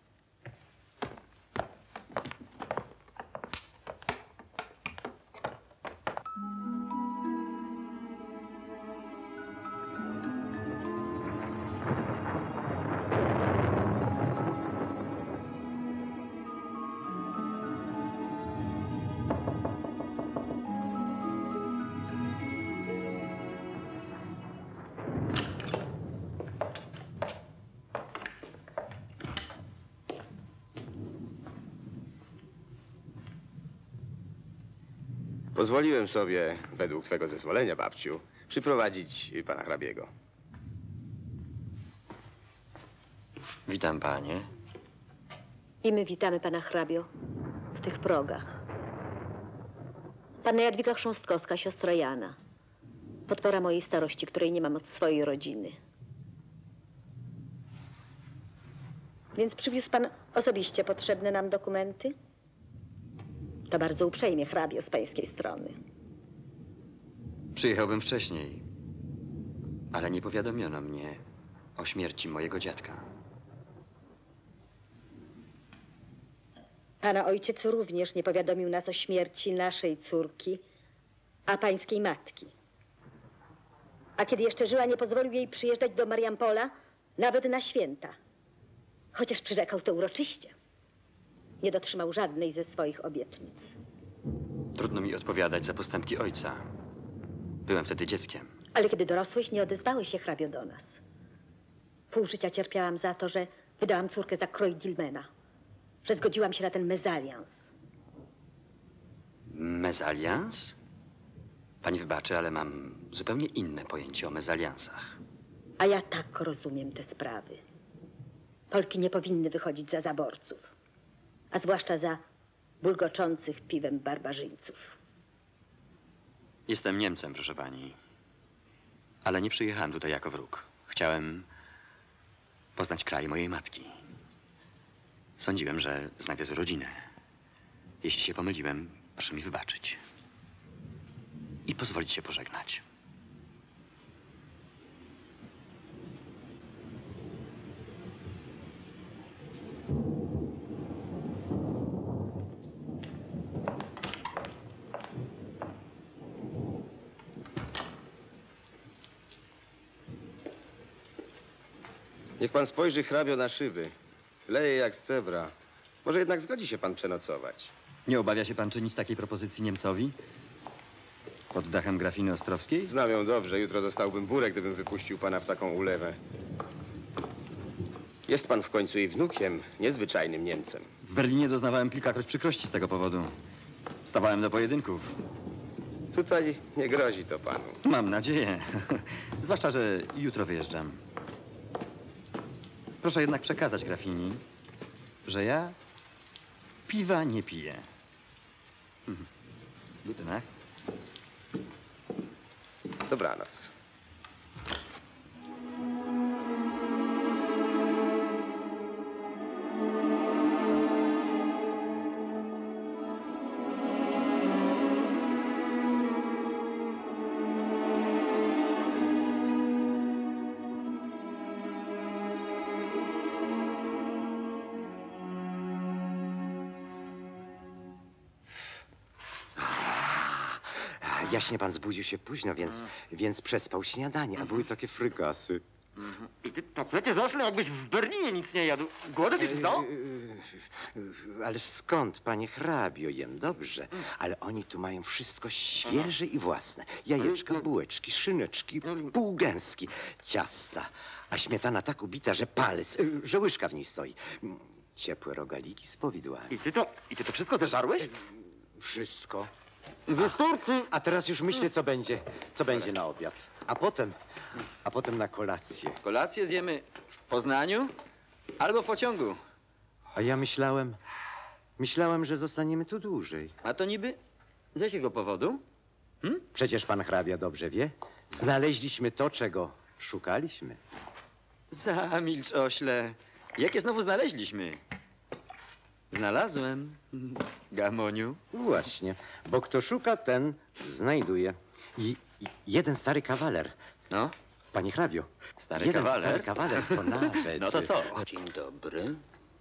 S6: Pozwoliłem sobie, według twego zezwolenia, babciu, przyprowadzić pana hrabiego.
S3: Witam, panie.
S16: I my witamy pana hrabio w tych progach. Panna Jadwiga Chrząstkowska, siostra Jana. Podpora mojej starości, której nie mam od swojej rodziny. Więc przywiózł pan osobiście potrzebne nam dokumenty? To bardzo uprzejmie, hrabio, z pańskiej strony.
S3: Przyjechałbym wcześniej, ale nie powiadomiono mnie o śmierci mojego dziadka.
S16: Pana ojciec również nie powiadomił nas o śmierci naszej córki, a pańskiej matki. A kiedy jeszcze żyła, nie pozwolił jej przyjeżdżać do Mariampola nawet na święta. Chociaż przyrzekał to uroczyście. Nie dotrzymał żadnej ze swoich obietnic.
S3: Trudno mi odpowiadać za postępki ojca. Byłem wtedy dzieckiem.
S16: Ale kiedy dorosłeś, nie odezwałeś się, hrabio, do nas. Pół życia cierpiałam za to, że wydałam córkę za kroj Dilmena. Że zgodziłam się na ten mezalians.
S3: Mezalians? Pani wybaczy, ale mam zupełnie inne pojęcie o mezaliansach.
S16: A ja tak rozumiem te sprawy. Polki nie powinny wychodzić za zaborców. A zwłaszcza za bulgoczących piwem barbarzyńców.
S3: Jestem Niemcem, proszę pani. Ale nie przyjechałem tutaj jako wróg. Chciałem poznać kraj mojej matki. Sądziłem, że znajdę tu rodzinę. Jeśli się pomyliłem, proszę mi wybaczyć. I pozwolić się pożegnać.
S6: Niech pan spojrzy, hrabio, na szyby. Leje jak z cebra. Może jednak zgodzi się pan przenocować.
S3: Nie obawia się pan czynić takiej propozycji Niemcowi? Pod dachem grafiny Ostrowskiej?
S6: Znam ją dobrze. Jutro dostałbym burę, gdybym wypuścił pana w taką ulewę. Jest pan w końcu jej wnukiem, niezwyczajnym Niemcem.
S3: W Berlinie doznawałem kilkakroć przykrości z tego powodu. Stawałem do pojedynków.
S6: Tutaj nie grozi to panu.
S3: Mam nadzieję. Zwłaszcza, że jutro wyjeżdżam. Proszę jednak przekazać grafini, że ja piwa nie piję. Gute Nacht.
S6: Dobranoc.
S10: Jaśnie pan zbudził się późno, więc przespał śniadanie, a były takie frykasy.
S5: I ty taplety zasnę, jakbyś w Berlinie nic nie jadł. Głodny czy co?
S10: Ależ skąd, panie hrabio, jem dobrze. Ale oni tu mają wszystko świeże i własne. Jajeczka, bułeczki, szyneczki, półgęski, ciasta. A śmietana tak ubita, że palec, że łyżka w niej stoi. Ciepłe rogaliki z powidłami.
S5: I ty to wszystko zeżarłeś?
S10: Wszystko.
S5: Wystarczy.
S10: A teraz już myślę, co będzie na obiad. A potem na kolację.
S3: Kolację zjemy w Poznaniu albo w pociągu.
S10: A ja myślałem, że zostaniemy tu dłużej.
S3: A to niby z jakiego powodu?
S10: Przecież pan hrabia dobrze wie. Znaleźliśmy to, czego szukaliśmy.
S3: Zamilcz, ośle. Jakie znowu znaleźliśmy? Znalazłem, Gamoniu.
S10: Właśnie, bo kto szuka, ten znajduje. I jeden stary kawaler.
S3: No?
S10: Panie hrabio.
S3: Stary kawaler?
S10: Stary kawaler to nawet...
S3: No to co?
S1: Dzień dobry.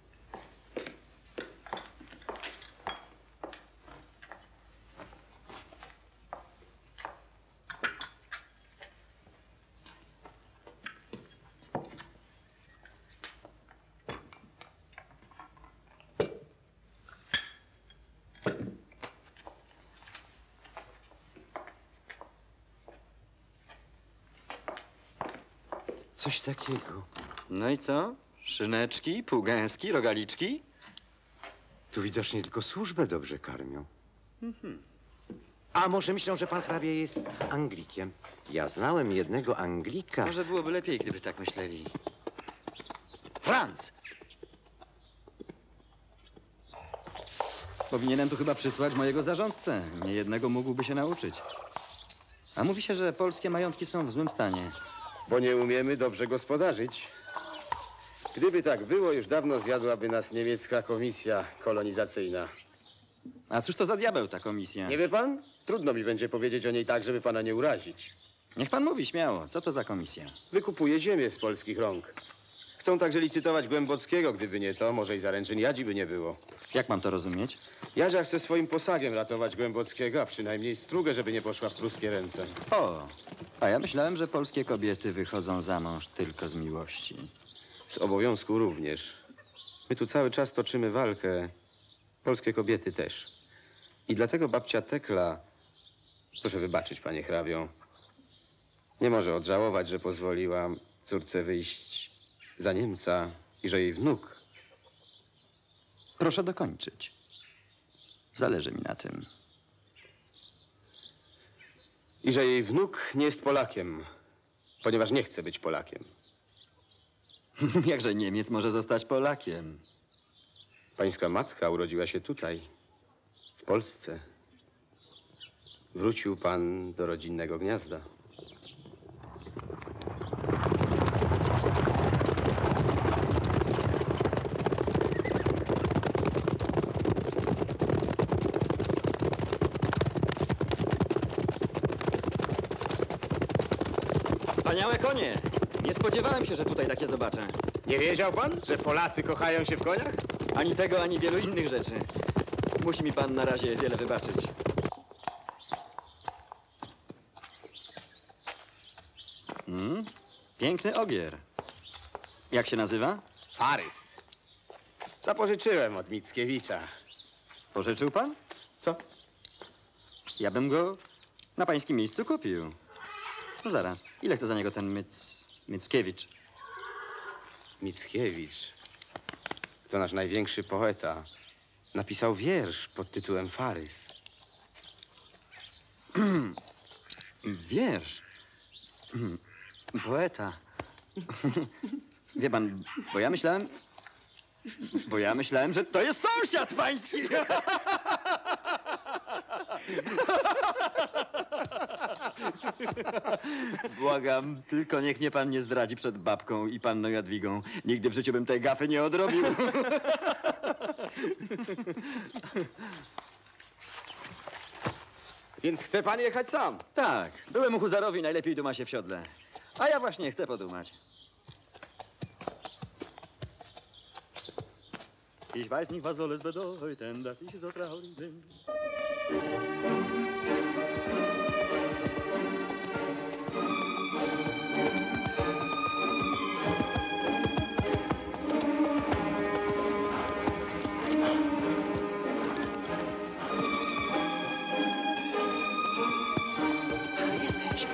S10: Coś takiego.
S3: No i co? Szyneczki, półgęski, rogaliczki?
S10: Tu widocznie tylko służbę dobrze karmią. A może myślą, że pan hrabia jest Anglikiem? Ja znałem jednego Anglika.
S3: Może byłoby lepiej, gdyby tak myśleli. Franz! Powinienem tu chyba przysłać mojego zarządcę. Niejednego mógłby się nauczyć. A mówi się, że polskie majątki są w złym stanie.
S6: Bo nie umiemy dobrze gospodarzyć. Gdyby tak było, już dawno zjadłaby nas niemiecka komisja kolonizacyjna.
S3: A cóż to za diabeł ta komisja?
S6: Nie wie pan? Trudno mi będzie powiedzieć o niej tak, żeby pana nie urazić.
S3: Niech pan mówi śmiało. Co to za komisja?
S6: Wykupuje ziemię z polskich rąk. Chcą także licytować Głębockiego. Gdyby nie to, może i zaręczyn Jadzi by nie było.
S3: Jak mam to rozumieć?
S6: Jadzia chce swoim posagiem ratować Głębockiego, a przynajmniej Strugę, żeby nie poszła w pruskie ręce.
S3: O, a ja myślałem, że polskie kobiety wychodzą za mąż tylko z miłości.
S6: Z obowiązku również. My tu cały czas toczymy walkę. Polskie kobiety też. I dlatego babcia Tekla, proszę wybaczyć, panie hrabio, nie może odżałować, że pozwoliłam córce wyjść za Niemca i że jej wnuk.
S3: Proszę dokończyć. Zależy mi na tym.
S6: I że jej wnuk nie jest Polakiem, ponieważ nie chce być Polakiem.
S3: Jakże Niemiec może zostać Polakiem?
S6: Pańska matka urodziła się tutaj, w Polsce. Wrócił pan do rodzinnego gniazda.
S3: Wspaniałe konie! Nie spodziewałem się, że tutaj takie zobaczę.
S6: Nie wiedział pan, że Polacy kochają się w koniach?
S3: Ani tego, ani wielu innych rzeczy. Musi mi pan na razie wiele wybaczyć. Piękny ogier. Jak się nazywa?
S6: Farys. Zapożyczyłem od Mickiewicza.
S3: Pożyczył pan?
S6: Co?
S3: Ja bym go na pańskim miejscu kupił. No zaraz. Ile chce za niego ten Mickiewicz?
S6: Mickiewicz to nasz największy poeta. Napisał wiersz pod tytułem Farys.
S3: Wiersz? Poeta. Wie pan, bo ja myślałem, że to jest sąsiad pański. Błagam, tylko niech mnie pan nie zdradzi przed babką i panną Jadwigą. Nigdy w życiu bym tej gafy nie odrobił.
S6: Więc chce pan jechać sam?
S3: Tak, byłem huzarowi, najlepiej duma się w siodle. A ja właśnie chcę podumać. Ich weiß nicht, was soll es bedeuten, dass ich so traurig bin.
S12: Jesteś.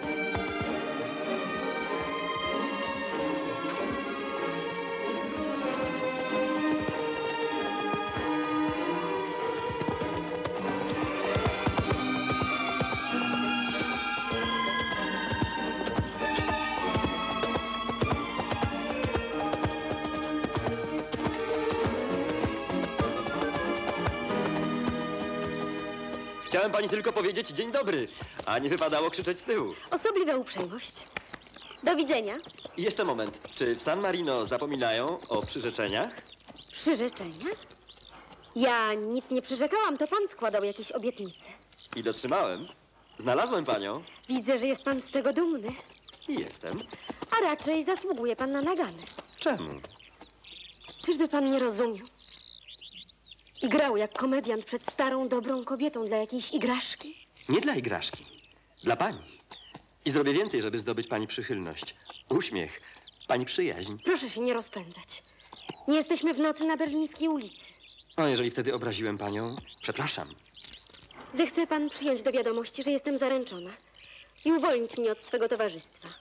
S3: Chciałem pani tylko powiedzieć dzień dobry, a nie wypadało krzyczeć z tyłu.
S9: Osobliwa uprzejmość. Do widzenia.
S3: I jeszcze moment. Czy w San Marino zapominają o przyrzeczeniach?
S9: Przyrzeczenia? Ja nic nie przyrzekałam, to pan składał jakieś obietnice.
S3: I dotrzymałem. Znalazłem panią.
S9: Widzę, że jest pan z tego dumny.
S3: I jestem.
S9: A raczej zasługuje pan na naganę.
S3: Czemu?
S9: Czyżby pan nie rozumiał? I grał jak komediant przed starą, dobrą kobietą dla jakiejś igraszki?
S3: Nie dla igraszki. Dla pani. I zrobię więcej, żeby zdobyć pani przychylność. Uśmiech. Pani przyjaźń.
S9: Proszę się nie rozpędzać. Nie jesteśmy w nocy na berlińskiej ulicy.
S3: No, jeżeli wtedy obraziłem panią, przepraszam.
S9: Zechce pan przyjąć do wiadomości, że jestem zaręczona i uwolnić mnie od swego towarzystwa.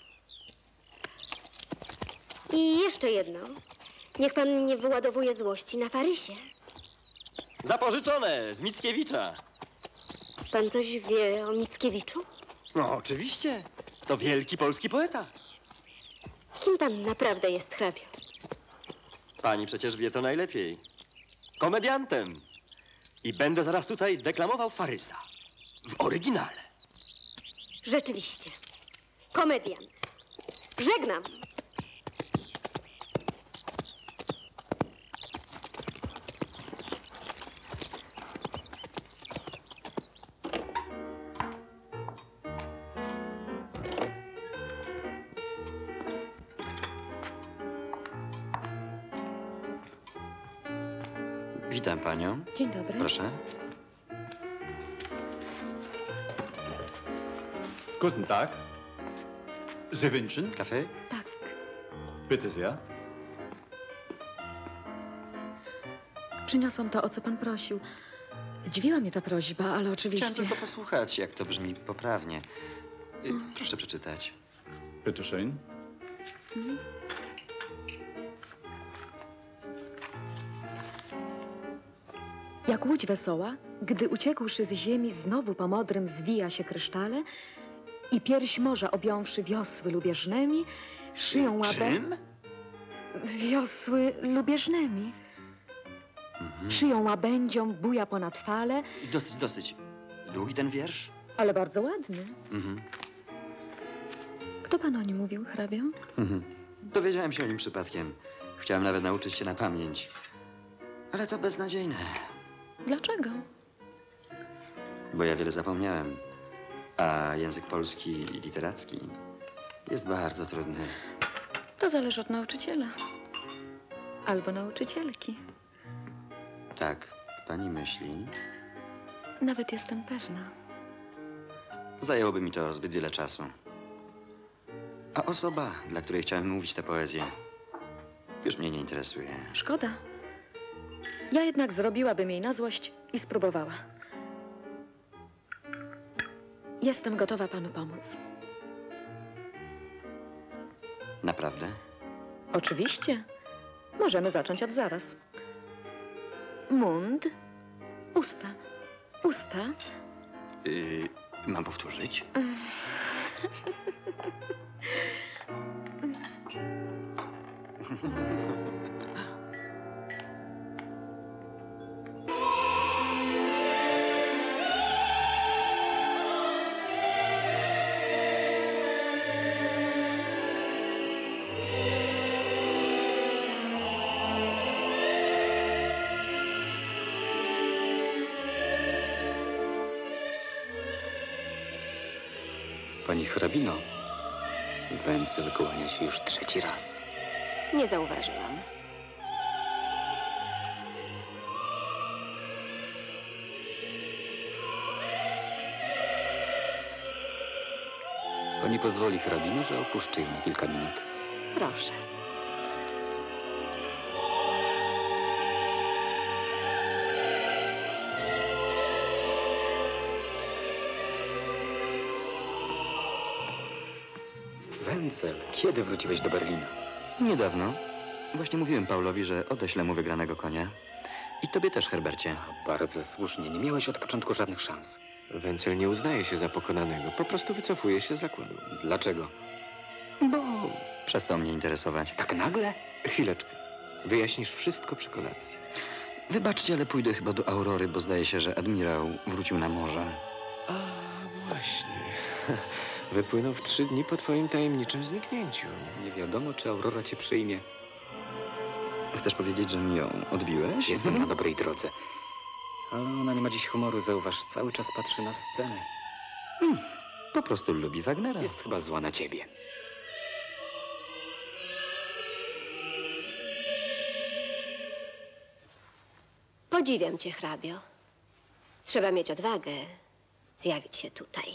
S9: I jeszcze jedno. Niech pan nie wyładowuje złości na Farysie.
S3: Zapożyczone z Mickiewicza.
S9: Pan coś wie o Mickiewiczu?
S3: No, oczywiście. To wielki polski poeta.
S9: Kim pan naprawdę jest, hrabio?
S3: Pani przecież wie to najlepiej. Komediantem. I będę zaraz tutaj deklamował Farysa. W oryginale.
S9: Rzeczywiście. Komediant. Żegnam.
S3: Witam panią.
S14: Dzień dobry.
S3: Proszę.
S17: Guten Tag. Sie wünschen?
S3: Kaffee?
S14: Tak.
S17: Bitte sehr.
S14: Przyniosłam to, o co pan prosił. Zdziwiła mnie ta prośba, ale oczywiście...
S3: Chciałem tylko posłuchać, jak to brzmi poprawnie. Proszę przeczytać.
S17: Bitte schön.
S14: Jak łódź wesoła, gdy uciekłszy z ziemi, znowu po modrym zwija się krysztale i pierś morza objąwszy wiosły lubieżnymi, szyją łabę...
S3: Czym?
S14: Wiosły lubieżnymi. Szyją łabędzią, buja ponad fale,
S3: Dosyć, dosyć. Długi ten wiersz?
S14: ale bardzo ładny.
S3: Mhm.
S14: Kto pan o nim mówił, hrabio?
S3: Dowiedziałem się o nim przypadkiem. Chciałem nawet nauczyć się na pamięć. Ale to beznadziejne,
S14: Dlaczego?
S3: bo ja wiele zapomniałem. A język polski i literacki jest bardzo trudny.
S14: To zależy od nauczyciela. Albo nauczycielki.
S3: Tak, pani myśli?
S14: Nawet jestem pewna.
S3: Zajęłoby mi to zbyt wiele czasu. A osoba, dla której chciałem mówić tę poezję, już mnie nie interesuje.
S14: Szkoda. Ja jednak zrobiłabym jej na złość i spróbowała. Jestem gotowa panu pomóc.
S3: Naprawdę?
S14: Oczywiście. Możemy zacząć od zaraz. Mund, usta, usta.
S3: Mam powtórzyć?
S5: Pani hrabino, Wencel kłania się już 3. raz.
S4: Nie zauważyłam.
S5: Pani pozwoli hrabino, że opuszczę ją na kilka minut.
S4: Proszę.
S5: Wencel, kiedy wróciłeś do Berlina?
S3: Niedawno. Właśnie mówiłem Paulowi, że odeślę mu wygranego konia. I tobie też, Herbercie.
S5: Bardzo słusznie. Nie miałeś od początku żadnych szans.
S2: Wencel nie uznaje się za pokonanego. Po prostu wycofuje się z zakładu.
S5: Dlaczego?
S3: Bo przestał mnie interesować.
S5: Tak nagle?
S2: Chwileczkę. Wyjaśnisz wszystko przy kolacji.
S3: Wybaczcie, ale pójdę chyba do Aurory, bo zdaje się, że admirał wrócił na morze.
S2: A, właśnie. Wypłynął w 3 dni po twoim tajemniczym zniknięciu.
S5: Nie wiadomo, czy Aurora cię przyjmie.
S3: Chcesz powiedzieć, że mi ją odbiłeś?
S5: Jestem na dobrej drodze. Ale ona nie ma dziś humoru, zauważ. Cały czas patrzy na scenę.
S3: Po prostu lubi Wagnera.
S5: Jest chyba zła na ciebie.
S4: Podziwiam cię, hrabio. Trzeba mieć odwagę zjawić się tutaj.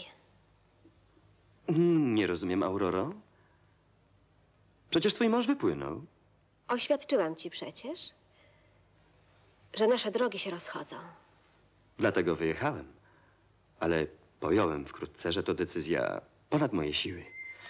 S3: Nie rozumiem, Auroro. Przecież twój mąż wypłynął.
S4: Oświadczyłam ci przecież, że nasze drogi się rozchodzą.
S3: Dlatego wyjechałem. Ale pojąłem wkrótce, że to decyzja ponad moje siły.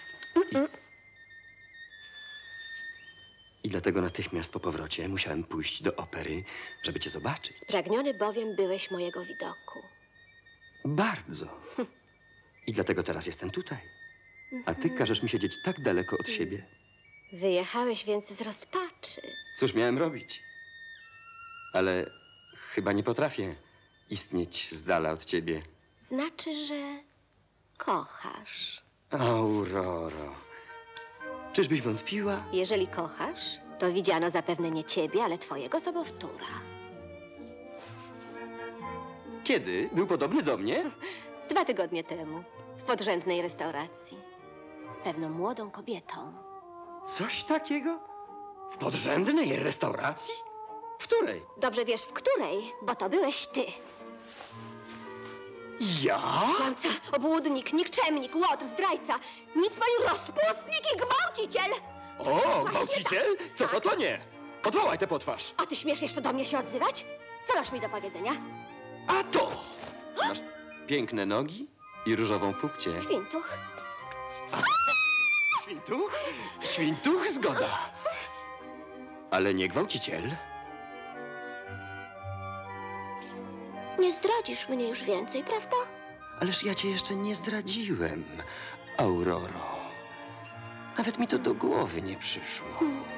S3: I dlatego natychmiast po powrocie musiałem pójść do opery, żeby cię zobaczyć.
S4: Spragniony bowiem byłeś mojego widoku.
S3: Bardzo. I dlatego teraz jestem tutaj. A ty każesz mi siedzieć tak daleko od siebie.
S4: Wyjechałeś więc z rozpaczy.
S3: Cóż miałem robić? Ale chyba nie potrafię istnieć z dala od ciebie.
S4: Znaczy, że kochasz.
S3: Auroro, czyżbyś wątpiła?
S4: Jeżeli kochasz, to widziano zapewne nie ciebie, ale twojego sobowtóra.
S3: Kiedy? Był podobny do mnie?
S4: 2 tygodnie temu, w podrzędnej restauracji. Z pewną młodą kobietą.
S3: Coś takiego? W podrzędnej restauracji? W której?
S4: Dobrze wiesz, w której, bo to byłeś ty.
S3: Ja?
S4: Kłamca, obłudnik, nikczemnik, łotr, zdrajca, nic paniu rozpustnik i gwałciciel!
S3: O, gwałciciel? Co to nie?
S2: Odwołaj tę potwarz!
S4: A ty śmiesz jeszcze do mnie się odzywać? Co masz mi do powiedzenia?
S2: A to!
S3: Masz piękne nogi i różową pupcię.
S4: Świntuch.
S2: Świntuch? Świntuch, zgoda. Ale nie gwałciciel.
S4: Nie zdradzisz mnie już więcej, prawda?
S3: Ależ ja cię jeszcze nie zdradziłem, Auroro. Nawet mi to do głowy nie przyszło.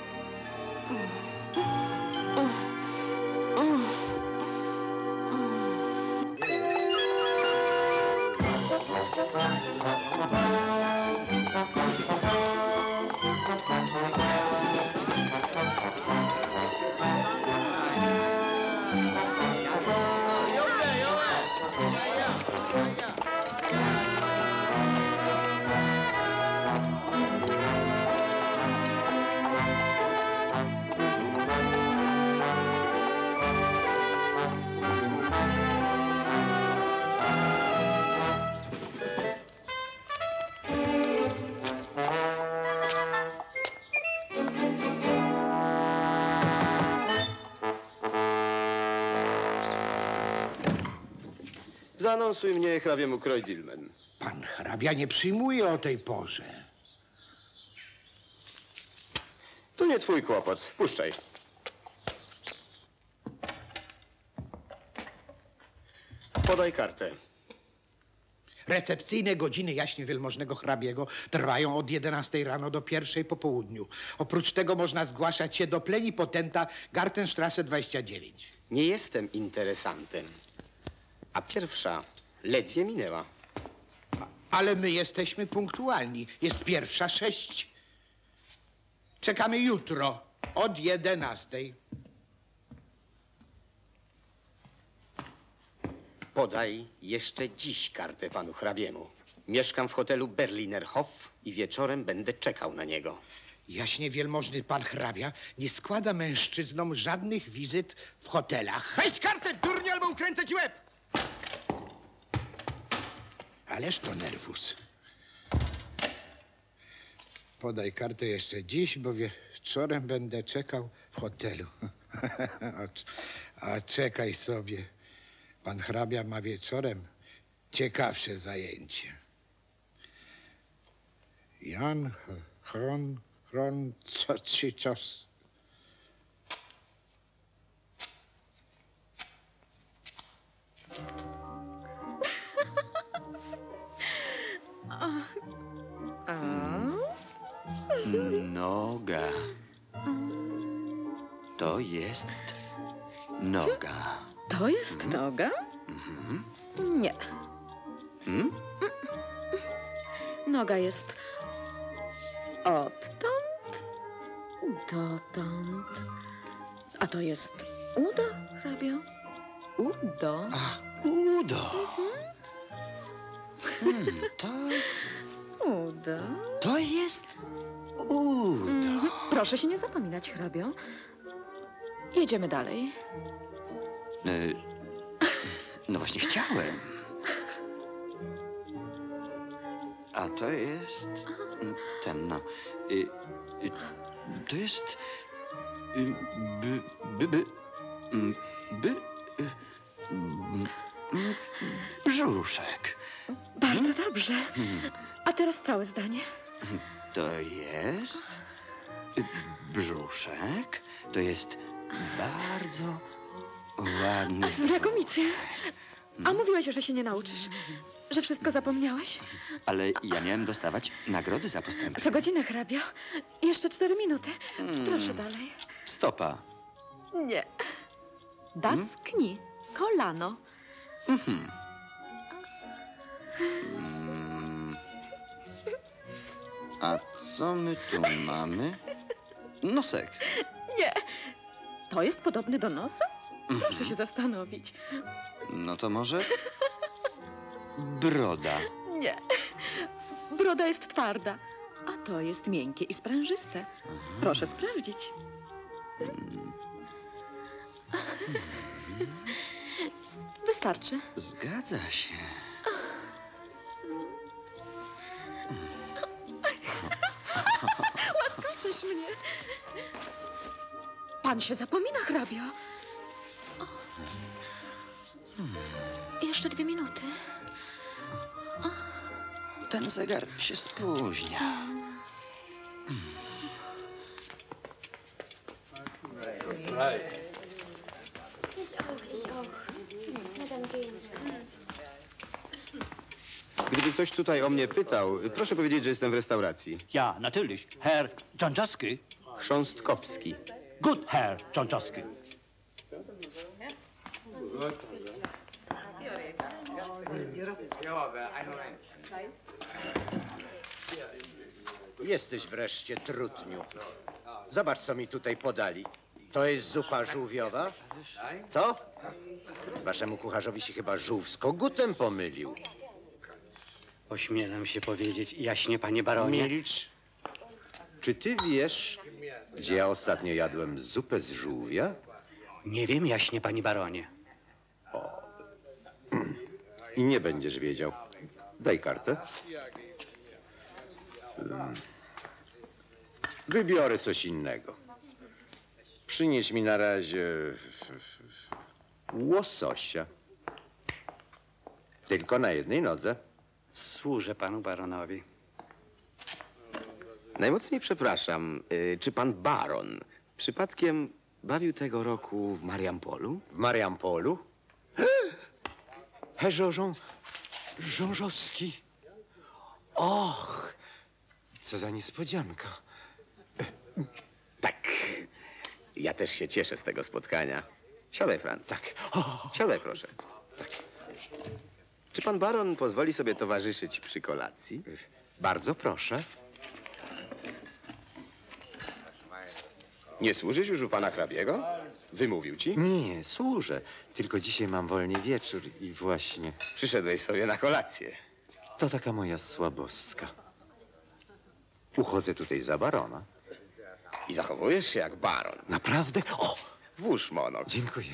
S6: Zaanonsuj mnie hrabiemu Krojdilmen.
S1: Pan hrabia nie przyjmuje o tej porze.
S6: To nie twój kłopot. Puszczaj. Podaj kartę.
S1: Recepcyjne godziny jaśnie wielmożnego hrabiego trwają od 11 rano do 1 po południu. Oprócz tego można zgłaszać się do plenipotenta Gartenstrasse 29.
S6: Nie jestem interesantem. A pierwsza ledwie minęła.
S1: Ale my jesteśmy punktualni. Jest 1:06. Czekamy jutro od 11.
S6: Podaj jeszcze dziś kartę panu hrabiemu. Mieszkam w hotelu Berliner Hof i wieczorem będę czekał na niego.
S1: Jaśnie wielmożny pan hrabia nie składa mężczyznom żadnych wizyt w hotelach.
S2: Weź kartę, durniu, albo ukręcę ci łeb!
S1: Ależ to nerwus. Podaj kartę jeszcze dziś, bo wieczorem będę czekał w hotelu. A czekaj sobie. Pan hrabia ma wieczorem ciekawsze zajęcie. Jan Hron, co ci czas?
S3: Noga. To jest noga.
S14: To jest noga? Nie. Noga jest odtąd dotąd. A to jest udo, hrabio? Udo.
S3: Udo.
S14: Udo.
S3: To jest udo.
S14: Proszę się nie zapominać, hrabio. Jedziemy dalej.
S3: No właśnie chciałem. A to jest ten, no. To jest brzuszek.
S14: Bardzo dobrze. A teraz całe zdanie.
S3: To jest brzuszek. To jest bardzo ładny.
S14: Znakomicie. A mówiłeś, że się nie nauczysz. Że wszystko zapomniałeś.
S3: Ale ja miałem dostawać nagrody za postępy.
S14: Co godzinę, hrabio. Jeszcze 4 minuty. Proszę dalej.
S3: Stopa.
S14: Nie. Das Knie. Kolano.
S3: A co my tu mamy? Nosek.
S14: Nie. To jest podobny do nosa? Proszę się zastanowić.
S3: No to może broda.
S14: Nie. Broda jest twarda, a to jest miękkie i sprężyste. Proszę sprawdzić. Wystarczy.
S3: Zgadza się.
S14: Łaskoczysz mnie. Pan się zapomina, hrabio.
S13: Jeszcze 2 minuty.
S7: Ten zegar się spóźnia.
S6: Gdyby ktoś tutaj o mnie pytał, proszę powiedzieć, że jestem w restauracji.
S15: Ja, natürlich. Herr Czączowski.
S6: Chrząstkowski.
S15: Gut, Herr Czączowski.
S10: Jesteś wreszcie, trutniu. Zobacz, co mi tutaj podali. To jest zupa żółwiowa? Co? Waszemu kucharzowi się chyba żółw z kogutem pomylił.
S15: Ośmielam się powiedzieć jaśnie, panie baronie.
S10: Milcz. Czy ty wiesz, gdzie ja ostatnio jadłem zupę z żółwia?
S15: Nie wiem jaśnie, panie baronie.
S10: I nie będziesz wiedział. Daj kartę. Wybiorę coś innego. Przynieś mi na razie łososia. Tylko na jednej nodze.
S15: Służę panu baronowi.
S6: Najmocniej przepraszam, czy pan baron przypadkiem bawił tego roku w Mariampolu?
S10: W Mariampolu? Herr Rzążowski. Och, co za niespodzianka.
S6: Tak. Ja też się cieszę z tego spotkania. Siadaj, Franz.
S10: Tak.
S6: Siadaj, proszę. Tak. Czy pan baron pozwoli sobie towarzyszyć przy kolacji?
S10: Bardzo proszę.
S6: Nie służysz już u pana hrabiego? Wymówił ci?
S10: Nie, służę. Tylko dzisiaj mam wolny wieczór i właśnie...
S6: Przyszedłeś sobie na kolację.
S10: To taka moja słabostka. Uchodzę tutaj za barona.
S6: I zachowujesz się jak baron.
S10: Naprawdę? O!
S6: Włóż monok.
S10: Dziękuję.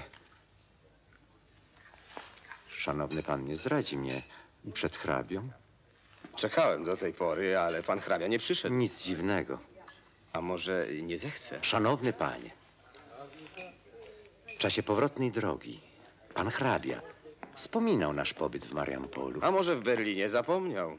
S10: Szanowny pan nie zdradzi mnie przed hrabią?
S6: Czekałem do tej pory, ale pan hrabia nie przyszedł.
S10: Nic dziwnego.
S6: A może nie zechce?
S10: Szanowny panie, w czasie powrotnej drogi pan hrabia wspominał nasz pobyt w Mariampolu.
S6: A może w Berlinie zapomniał?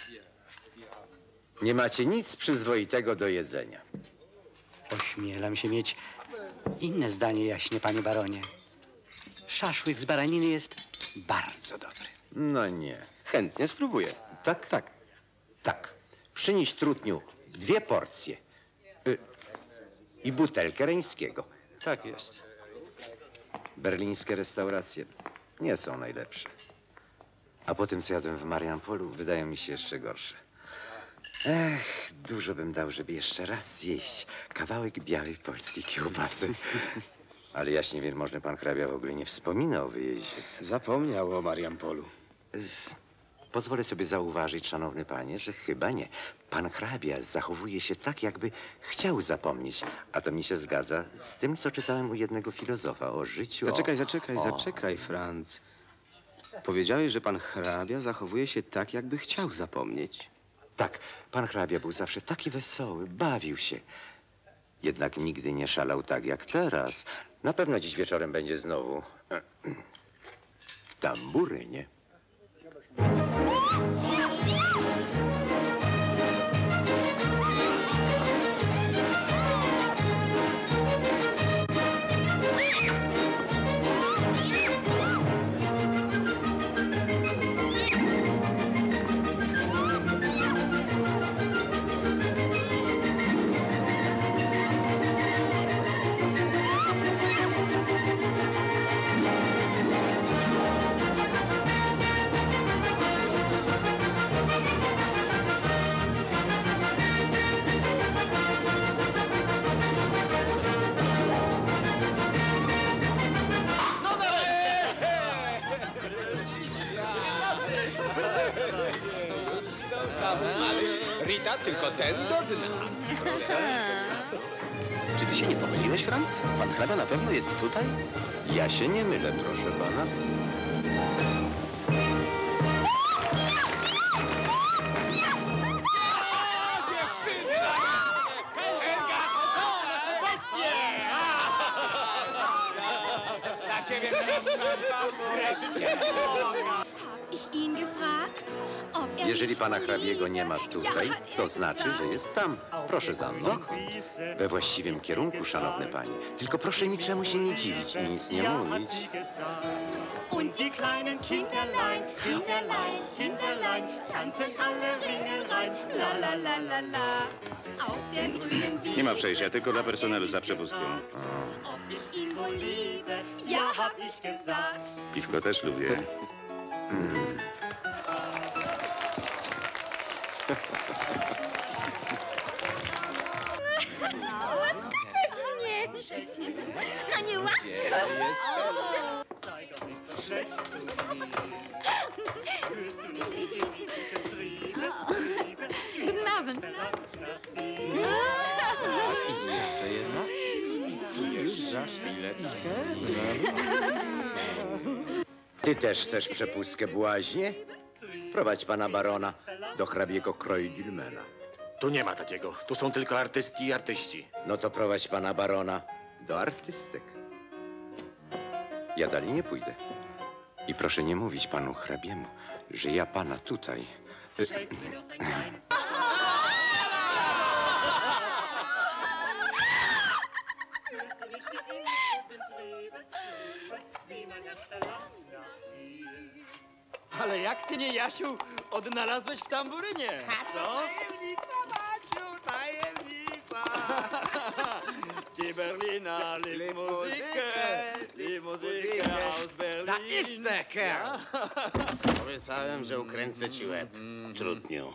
S10: Nie macie nic przyzwoitego do jedzenia.
S15: Ośmielam się mieć inne zdanie jaśnie, panie baronie. Szaszłyk z baraniny jest bardzo dobry.
S10: No nie.
S6: Chętnie spróbuję.
S10: Tak? Tak. Tak. Przynieś, trutniu, 2 porcje. I butelkę reńskiego.
S15: Tak jest.
S10: Berlińskie restauracje nie są najlepsze. A po tym, co jadłem w Mariampolu, wydają mi się jeszcze gorsze. Ech, dużo bym dał, żeby jeszcze raz zjeść kawałek białej polskiej kiełbasy. Ale jaśnie wielmożny pan hrabia w ogóle nie wspomina o wyjeździe.
S6: Zapomniał o Mariampolu.
S10: Pozwolę sobie zauważyć, szanowny panie, że chyba nie. Pan hrabia zachowuje się tak, jakby chciał zapomnieć. A to mi się zgadza z tym, co czytałem u jednego filozofa o życiu.
S6: Zaczekaj, Franz. Powiedziałeś, że pan hrabia zachowuje się tak, jakby chciał zapomnieć.
S10: Tak, pan hrabia był zawsze taki wesoły, bawił się. Jednak nigdy nie szalał tak jak teraz. Na pewno dziś wieczorem będzie znowu w tamburynie.
S2: Rita, tylko ten do dna.
S6: Czy ty się nie pomyliłeś, Franz? Pan hrabia na pewno jest tutaj?
S10: Ja się nie mylę, proszę pana.
S8: dla ciebie teraz szampan.
S18: Ich ihn gefragt, ob
S10: Jeżeli pana hrabiego nie ma tutaj, to znaczy, że jest tam. Proszę za mną. We właściwym kierunku, szanowny panie. Tylko proszę niczemu się nie dziwić i nic nie mówić.
S8: Und die kleinen Kinderlein, Kinderlein, Kinderlein, tanzen alle Ringelrein, la la la la la. Auf der grünen Wiese.
S19: Nie ma przejścia, tylko dla personelu za przepustką.
S8: Ob ich ihn wohl liebe, ja hab ich gesagt.
S19: Piwko też lubię.
S8: Łaskaczesz mnie! No nie łaskaw! Sei doch nicht so schlecht zu mir. Hörst du nicht die liebsten Triebe?
S18: Guten Abend.
S6: I jeszcze jedna. Już za chwileczkę.
S10: Ty też chcesz przepustkę, błaźnie? Prowadź pana barona do hrabiego Krojdilmena.
S19: Tu nie ma takiego. Tu są tylko artystki i artyści.
S10: No to prowadź pana barona do artystek. Ja dalej nie pójdę. I proszę nie mówić panu hrabiemu, że ja pana tutaj...
S11: Ale jak ty nie, Jasiu, odnalazłeś w tamburynie? Co?
S8: Tajemnica, Maciu, tajemnica!
S11: Die Berliner lieb Muzykę aus Berlin.
S1: Da ist der Kerl! Obiecałem, że ukręcę ci łeb, trudniu.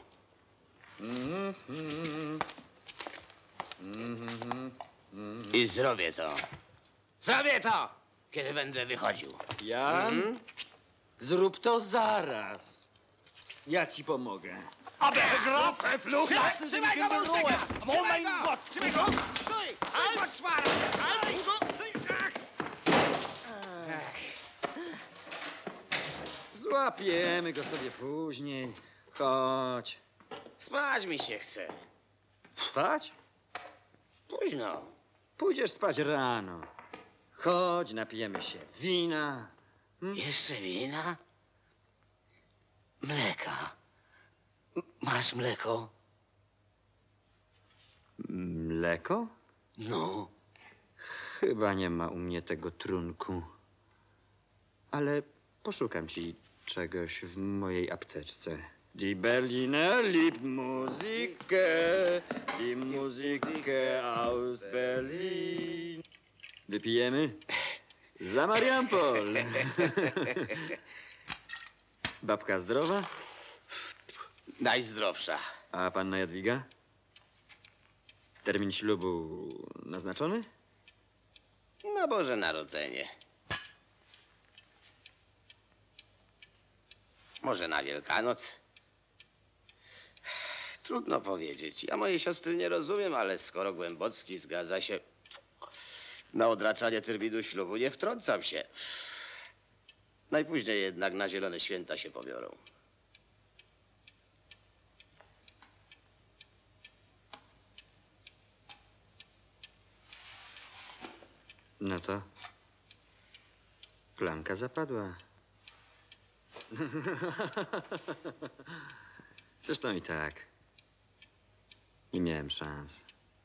S1: I zrobię to. Zrobię to, kiedy będę wychodził.
S11: Jan, zrób to zaraz. Ja ci pomogę.
S8: Aber Herr Graf, verflucht, lassen Sie mich in Ruhe! Oh mein Gott! Trzymaj go! Stój! Halt! Halt!
S11: Złapiemy go sobie później. Chodź.
S1: Spać mi się chce.
S11: Spać?
S1: Późno.
S11: Pójdziesz spać rano. Chodź, napijemy się wina.
S1: Jeszcze wina? Mleka. Masz mleko?
S11: Mleko?
S1: No.
S11: Chyba nie ma u mnie tego trunku. Ale poszukam ci czegoś w mojej apteczce. Die Berliner liebt Muzykę, die Muzykę aus Berlin. Wypijemy? Za Mariampol. Babka zdrowa?
S1: Najzdrowsza.
S11: A panna Jadwiga? Termin ślubu naznaczony?
S1: Na Boże Narodzenie. Może na Wielkanoc? Trudno powiedzieć. Ja mojej siostry nie rozumiem, ale skoro Głębocki zgadza się na odraczanie terminu ślubu, nie wtrącam się. Najpóźniej jednak na Zielone Święta się pobiorą.
S11: No to klamka zapadła. Zresztą i tak nie miałem szans.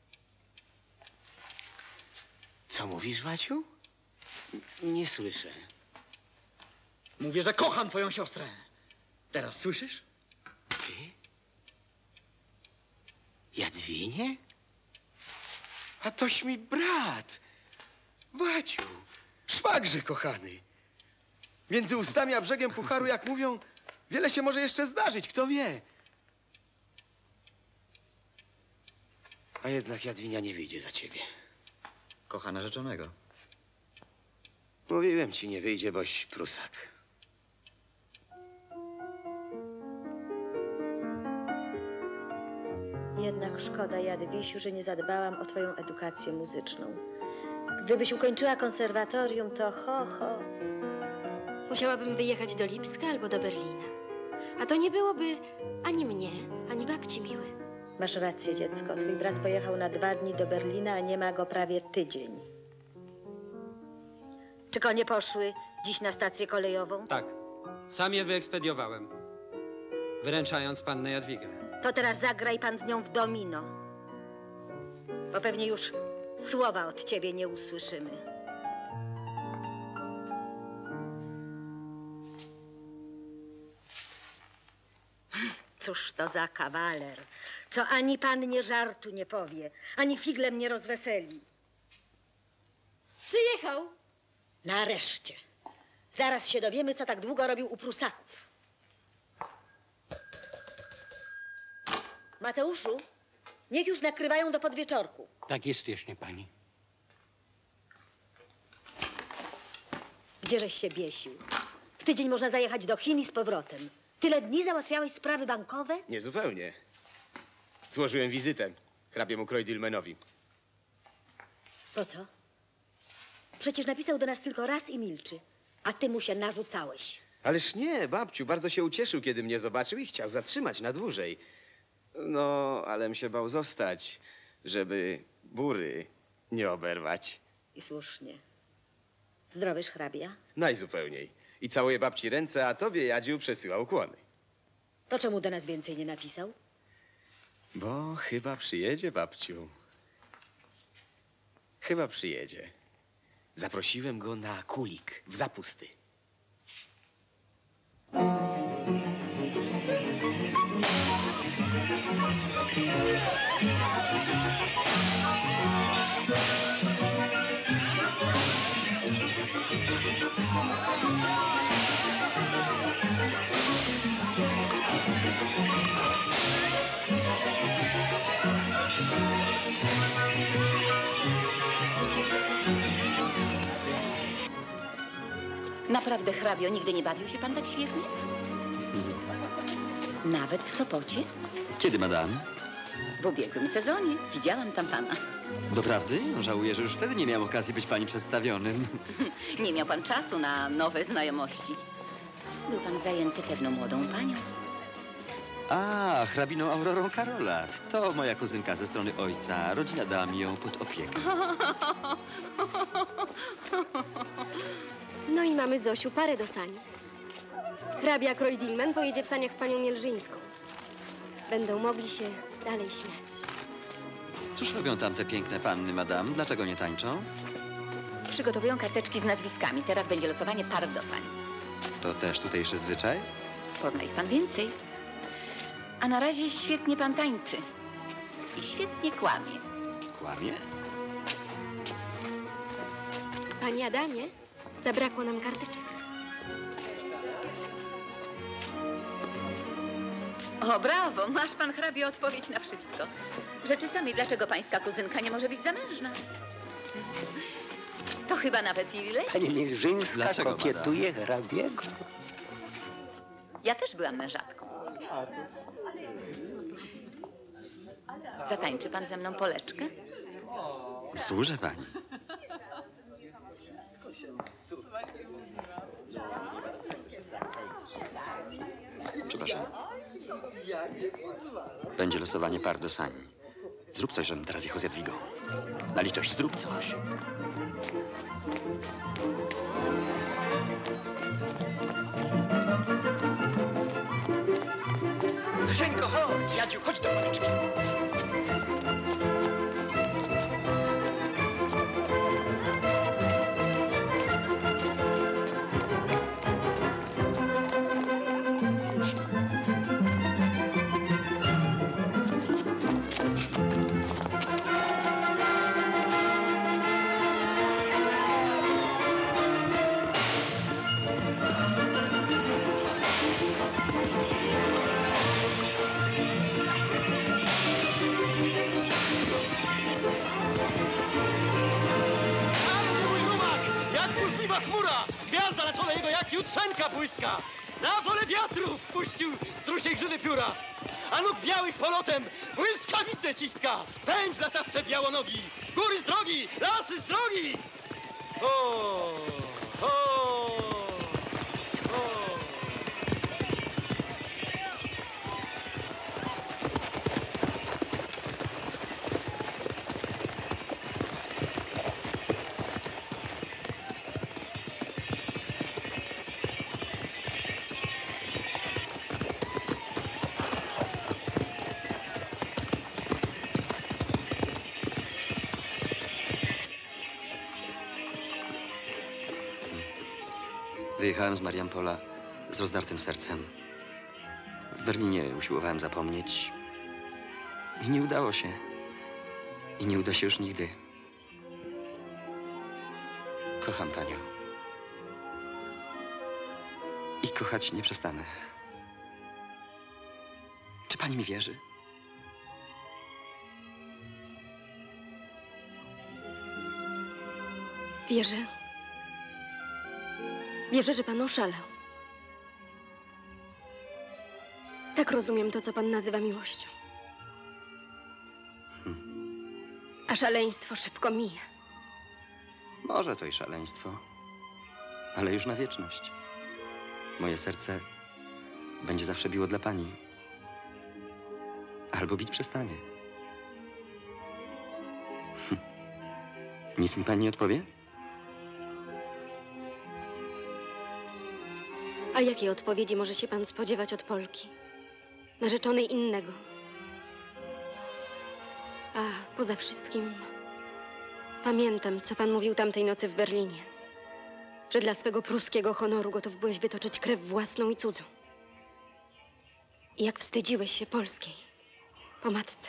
S1: Co mówisz, Waciu? Nie słyszę.
S11: Mówię, że kocham twoją siostrę. Teraz słyszysz?
S1: Ty? Jadwinie? A toś mi brat. Waciu, szwagrze kochany. Między ustami a brzegiem pucharu, jak mówią, wiele się może jeszcze zdarzyć, kto wie. A jednak Jadwinia nie wyjdzie za ciebie.
S11: Kocha narzeczonego.
S1: Mówiłem ci, nie wyjdzie, boś prusak.
S16: Jednak szkoda, Jadwisiu, że nie zadbałam o twoją edukację muzyczną. Gdybyś ukończyła konserwatorium, to ho.
S9: Musiałabym wyjechać do Lipska albo do Berlina. A to nie byłoby ani mnie, ani babci miłe.
S16: Masz rację, dziecko. Twój brat pojechał na 2 dni do Berlina, a nie ma go prawie tydzień. Czy konie poszły dziś na stację kolejową?
S20: Tak. Sam je wyekspediowałem, wyręczając pannę Jadwigę.
S16: To teraz zagraj pan z nią w domino. Bo pewnie już słowa od ciebie nie usłyszymy. Cóż to za kawaler, co ani pannie żartu nie powie, ani figlem nie rozweseli. Przyjechał. Nareszcie. Zaraz się dowiemy, co tak długo robił u Prusaków. Mateuszu, niech już nakrywają do podwieczorku.
S15: Tak jest, wierzchnie pani.
S16: Gdzieżeś się biesił? W tydzień można zajechać do Chin i z powrotem. Tyle dni załatwiałeś sprawy bankowe?
S5: Nie zupełnie. Złożyłem wizytę hrabiemu Krojdilmenowi.
S16: Po co? Przecież napisał do nas tylko raz i milczy, a ty mu się narzucałeś.
S5: Ależ nie, babciu, bardzo się ucieszył, kiedy mnie zobaczył i chciał zatrzymać na dłużej. No, alem się bał zostać, żeby bury nie oberwać.
S16: I słusznie. Zdrowyż, hrabia?
S5: Najzupełniej. I całuję babci ręce, a tobie, Jadziu, przesyła ukłony.
S16: To czemu do nas więcej nie napisał?
S5: Bo chyba przyjedzie, babciu. Chyba przyjedzie. Zaprosiłem go na kulik w Zapusty.
S21: Naprawdę, hrabio, nigdy nie bawił się pan tak świetnie? Nawet w Sopocie?
S3: Kiedy, madame?
S21: W ubiegłym sezonie. Widziałam tam pana.
S3: Doprawdy? Żałuję, że już wtedy nie miałem okazji być pani przedstawionym.
S21: Nie miał pan czasu na nowe znajomości. Był pan zajęty pewną młodą panią.
S3: A, hrabiną Aurorą Karolat. To moja kuzynka ze strony ojca. Rodzina dała mi ją pod opiekę.
S9: No i mamy, Zosiu, parę do sani. Hrabia Krojdilmen pojedzie w saniach z panią Mielżyńską. Będą mogli się dalej śmiać.
S3: Cóż robią tam te piękne panny, madame? Dlaczego nie tańczą?
S21: Przygotowują karteczki z nazwiskami. Teraz będzie losowanie par do sani.
S3: To też tutejszy zwyczaj?
S21: Pozna ich pan więcej. A na razie świetnie pan tańczy. I świetnie kłamie.
S3: Kłamie?
S9: Panie Adamie, zabrakło nam karteczek.
S21: O, brawo! Masz pan, hrabio, odpowiedź na wszystko. Rzeczy samej, dlaczego pańska kuzynka nie może być zamężna? To chyba nawet i lepiej.
S15: Pani Mielżyńska
S3: Dlaczego,
S15: kokietuje hrabiego?
S21: Ja też byłam mężatką. Zatańczy pan ze mną poleczkę?
S3: Służę pani. Przepraszam. Będzie losowanie par do sani. Zrób coś, żebym teraz jechał z Jadwigą. Na litość, zrób coś.
S11: Zosieńko, chodź! Jadziu, chodź do policzki. Chmura! Gwiazda na czole jego jak jutrzenka błyska! Na wolę wiatrów puścił strusiej grzywy pióra! A nóg białych polotem błyskawice ciska! Pędź latawcze białonogi! Góry z drogi! Lasy z drogi! O! O! O!
S3: Wyjechałem z Mariampola z rozdartym sercem. W Berlinie usiłowałem zapomnieć i nie udało się. I nie uda się już nigdy. Kocham panią. I kochać nie przestanę. Czy pani mi wierzy?
S9: Wierzę. Wierzę, że pan oszalał. Tak rozumiem to, co pan nazywa miłością. A szaleństwo szybko mija.
S3: Może to i szaleństwo, ale już na wieczność. Moje serce będzie zawsze biło dla pani. Albo bić przestanie. Nic mi pani nie odpowie?
S9: A jakiej odpowiedzi może się pan spodziewać od Polki? Narzeczonej innego. A poza wszystkim pamiętam, co pan mówił tamtej nocy w Berlinie. Że dla swego pruskiego honoru gotów byłeś wytoczyć krew własną i cudzą. I jak wstydziłeś się polskiej, po matce.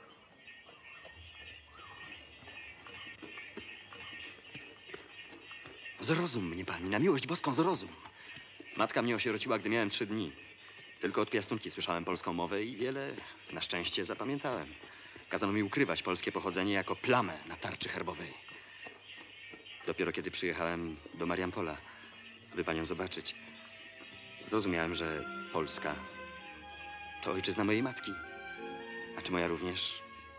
S3: Zrozum mnie pani, na miłość boską zrozum. Matka mnie osierociła, gdy miałem 3 dni. Tylko od piastunki słyszałem polską mowę i wiele, na szczęście, zapamiętałem. Kazano mi ukrywać polskie pochodzenie jako plamę na tarczy herbowej. Dopiero kiedy przyjechałem do Mariampola, aby panią zobaczyć, zrozumiałem, że Polska to ojczyzna mojej matki. A czy moja również?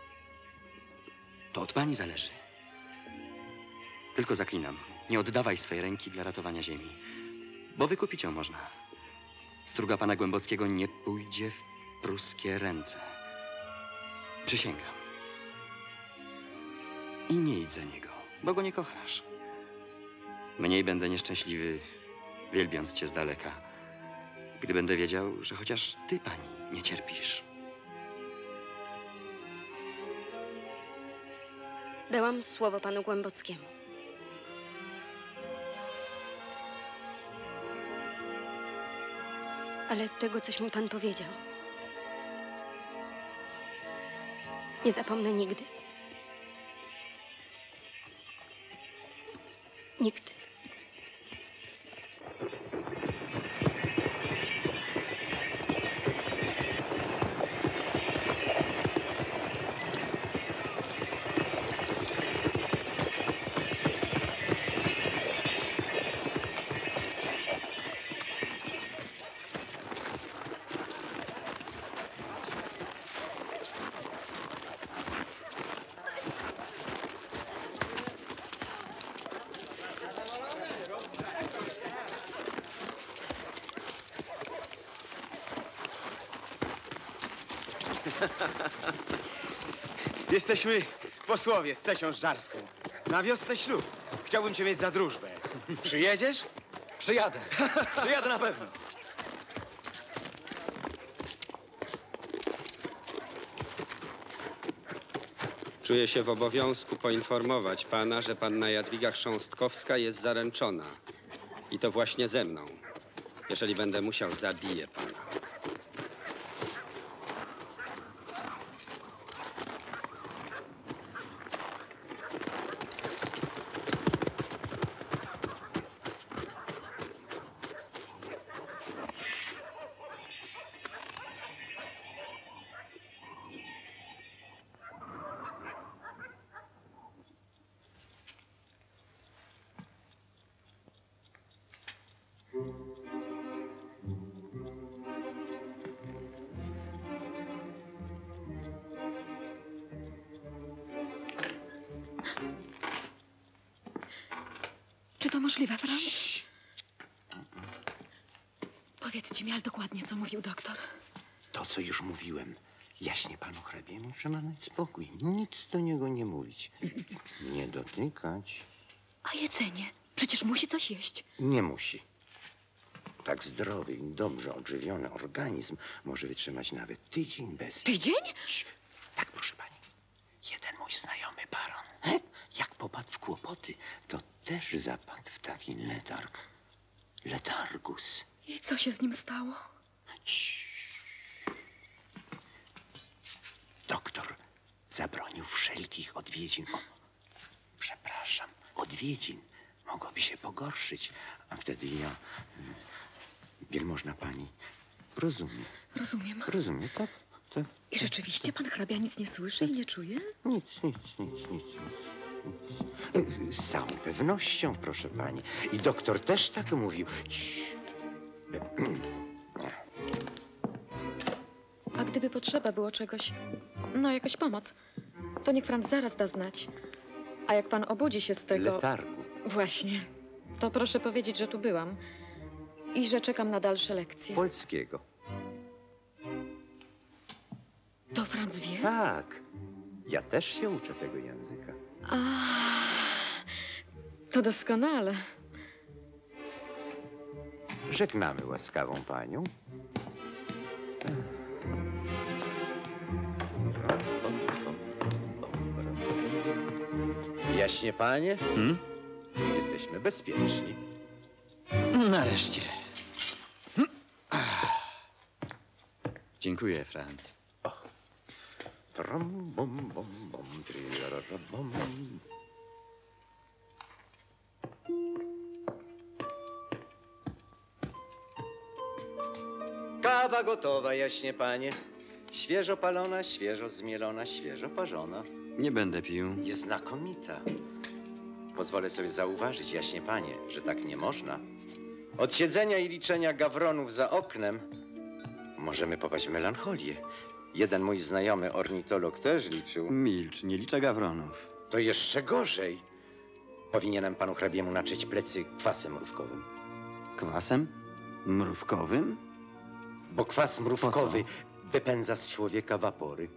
S3: To od pani zależy. Tylko zaklinam, nie oddawaj swej ręki dla ratowania ziemi, bo wykupić ją można. Struga pana Głębockiego nie pójdzie w pruskie ręce. Przysięgam. I nie idź za niego, bo go nie kochasz. Mniej będę nieszczęśliwy, wielbiąc cię z daleka, gdy będę wiedział, że chociaż ty, pani, nie cierpisz.
S9: Dałam słowo panu Głębockiemu. Ale tego, coś mi pan powiedział, nie zapomnę nigdy. Nigdy.
S5: Jesteśmy posłowie z Cesią Żdżarską. Na wiosnę ślub. Chciałbym cię mieć za drużbę. Przyjedziesz?
S2: Przyjadę. Przyjadę na pewno.
S6: Czuję się w obowiązku poinformować pana, że panna Jadwiga Chrząstkowska jest zaręczona. I to właśnie ze mną. Jeżeli będę musiał, zabiję pana.
S13: Czy to możliwe, Franz? Powiedzcie mi, ale dokładnie, co mówił doktor.
S10: To, co już mówiłem. Jaśnie panu hrabiemu, że ma mieć spokój. Nic do niego nie mówić. Nie dotykać.
S13: A jedzenie? Przecież musi coś jeść.
S10: Nie musi. Tak zdrowy i dobrze odżywiony organizm może wytrzymać nawet tydzień bez...
S13: Tydzień?
S10: Tak, proszę pani. Jeden mój znajomy baron, jak popadł w kłopoty, to też zapadł w taki letarg. Letargus.
S14: I co się z nim stało?
S10: Doktor zabronił wszelkich odwiedzin. O, przepraszam, odwiedzin. Mogłoby się pogorszyć, a wtedy ja... Wielmożna pani rozumie.
S14: Rozumiem.
S10: Rozumie, tak? Tak.
S14: I rzeczywiście pan hrabia nic nie słyszy i nie czuje?
S10: Nic. Z całą pewnością, proszę pani. I doktor też tak mówił.
S14: A gdyby potrzeba było czegoś, no jakaś pomoc, to niech Franz zaraz da znać. A jak pan obudzi się z tego...
S10: Letargu.
S14: Właśnie. To proszę powiedzieć, że tu byłam i że czekam na dalsze lekcje.
S10: Polskiego.
S14: To Franz wie?
S10: Tak. Ja też się uczę tego języka.
S14: A, to doskonale.
S10: Żegnamy łaskawą panią. Jaśnie, panie? Jesteśmy bezpieczni.
S3: Nareszcie. Dziękuję, Franz.
S10: Tram, bom, bom, bom, trirara, bom. Kawa gotowa, jaśnie, panie. Świeżo palona, świeżo zmielona, świeżo parzona.
S3: Nie będę pił.
S10: Jest znakomita. Pozwolę sobie zauważyć, jaśnie, panie, że tak nie można. Od siedzenia i liczenia gawronów za oknem możemy popaść w melancholię. Jeden mój znajomy ornitolog też liczył.
S3: Milcz, nie liczę gawronów.
S10: To jeszcze gorzej. Powinienem panu hrabiemu naczyć plecy kwasem mrówkowym.
S3: Kwasem? Mrówkowym?
S10: Bo kwas mrówkowy wypędza z człowieka wapory.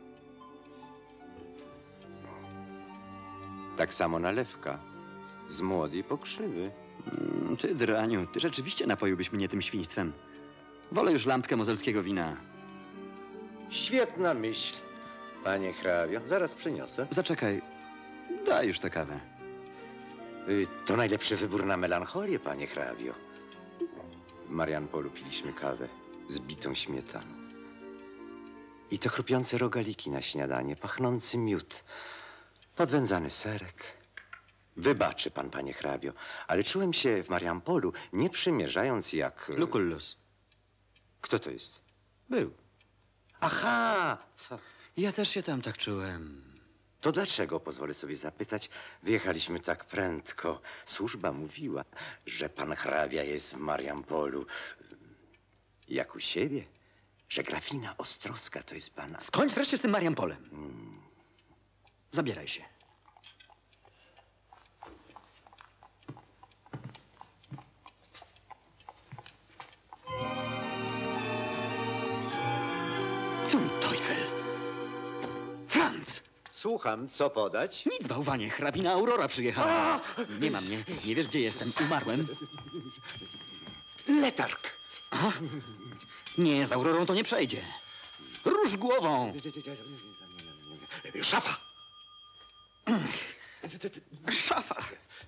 S10: Tak samo nalewka. Z młodej pokrzywy.
S3: Ty, draniu, ty rzeczywiście napoiłbyś mnie tym świństwem. Wolę już lampkę mozelskiego wina.
S10: Świetna myśl, panie hrabio. Zaraz przyniosę.
S3: Zaczekaj. Daj już tę kawę.
S10: To najlepszy wybór na melancholię, panie hrabio. W Marianpolu piliśmy kawę z bitą śmietaną. I to chrupiące rogaliki na śniadanie, pachnący miód, podwędzany serek. Wybaczy pan, panie hrabio, ale czułem się w Marianpolu, nie przymierzając jak...
S3: Lucullus.
S10: Kto to jest?
S3: Był.
S10: Aha! Co?
S3: Ja też się tam tak czułem.
S10: To dlaczego, pozwolę sobie zapytać, wyjechaliśmy tak prędko? Służba mówiła, że pan hrabia jest w Marianpolu jak u siebie, że grafina Ostrowska to jest pana...
S3: Skończ wreszcie z tym Marianpolem. Zabieraj się. Zum Teufel! Franz!
S10: Słucham, co podać?
S3: Nic, bałwanie, hrabina Aurora przyjechała. Nie ma mnie, nie wiesz, gdzie jestem. Umarłem.
S10: Letarg!
S3: Aha. Nie, z Aurorą to nie przejdzie. Rusz głową!
S10: Szafa!
S3: Szafa!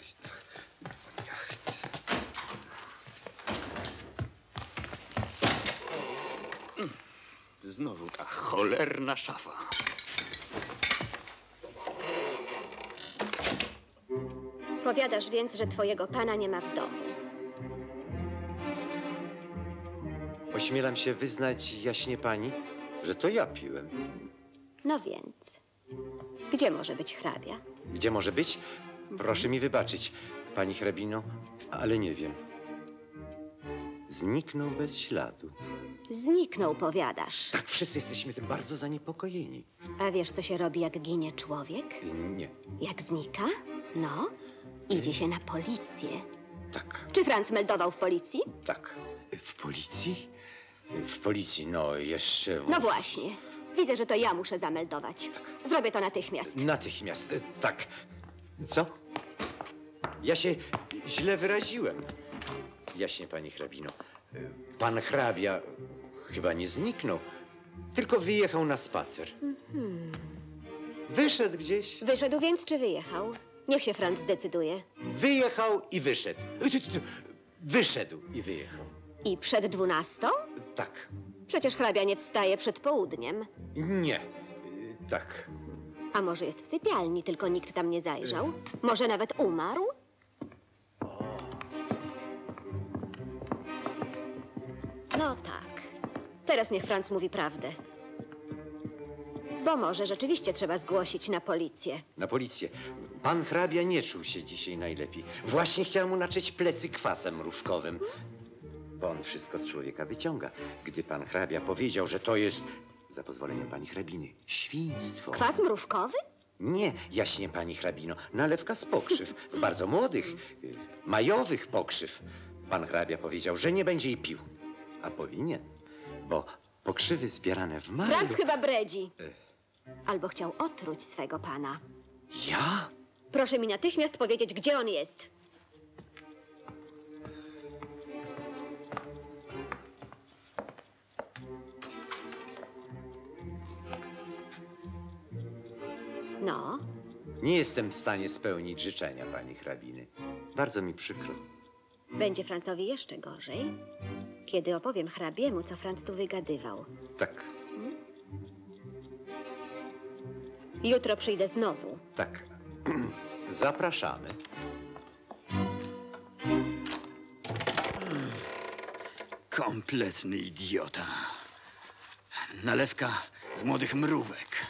S3: Znowu ta cholerna szafa.
S4: Powiadasz więc, że twojego pana nie ma w domu.
S10: Ośmielam się wyznać, jaśnie pani, że to ja piłem.
S4: No więc, gdzie może być hrabia?
S10: Gdzie może być? Proszę mi wybaczyć, pani hrabino, ale nie wiem. Zniknął bez śladu.
S4: Zniknął, powiadasz.
S10: Tak, wszyscy jesteśmy tym bardzo zaniepokojeni.
S4: A wiesz, co się robi, jak ginie człowiek?
S10: Nie.
S4: Jak znika? No, idzie się na policję.
S10: Tak.
S4: Czy Franz meldował w policji?
S10: Tak. W policji? W policji, no jeszcze...
S4: No właśnie. Widzę, że to ja muszę zameldować. Zrobię to natychmiast.
S10: Natychmiast, tak. Co? Ja się źle wyraziłem. Jaśnie, pani hrabino. Pan hrabia chyba nie zniknął, tylko wyjechał na spacer. Wyszedł gdzieś.
S4: Wyszedł więc, czy wyjechał? Niech się Franz zdecyduje.
S10: Wyjechał i wyszedł. Wyszedł i wyjechał.
S4: I przed 12?
S10: Tak.
S4: Przecież hrabia nie wstaje przed południem.
S10: Nie. Tak.
S4: A może jest w sypialni, tylko nikt tam nie zajrzał? Może nawet umarł? No tak. Teraz niech Franz mówi prawdę. Bo może rzeczywiście trzeba zgłosić na policję.
S10: Na policję. Pan hrabia nie czuł się dzisiaj najlepiej. Właśnie chciałem mu naczyć plecy kwasem mrówkowym. Bo on wszystko z człowieka wyciąga. Gdy pan hrabia powiedział, że to jest, za pozwoleniem pani hrabiny, świństwo.
S4: Kwas mrówkowy?
S10: Nie, jaśnie pani hrabino, nalewka z pokrzyw, z bardzo młodych, majowych pokrzyw. Pan hrabia powiedział, że nie będzie jej pił. A powinien, bo pokrzywy zbierane w maju...
S4: Franz chyba bredzi. Albo chciał otruć swego pana.
S10: Ja?
S4: Proszę mi natychmiast powiedzieć, gdzie on jest. No,
S10: Nie jestem w stanie spełnić życzenia pani hrabiny. Bardzo mi przykro.
S4: będzie Francowi jeszcze gorzej, kiedy opowiem hrabiemu, co Franz tu wygadywał.
S10: Tak,
S4: Jutro przyjdę znowu.
S10: tak. Zapraszamy.
S11: Kompletny idiota. Nalewka z młodych mrówek.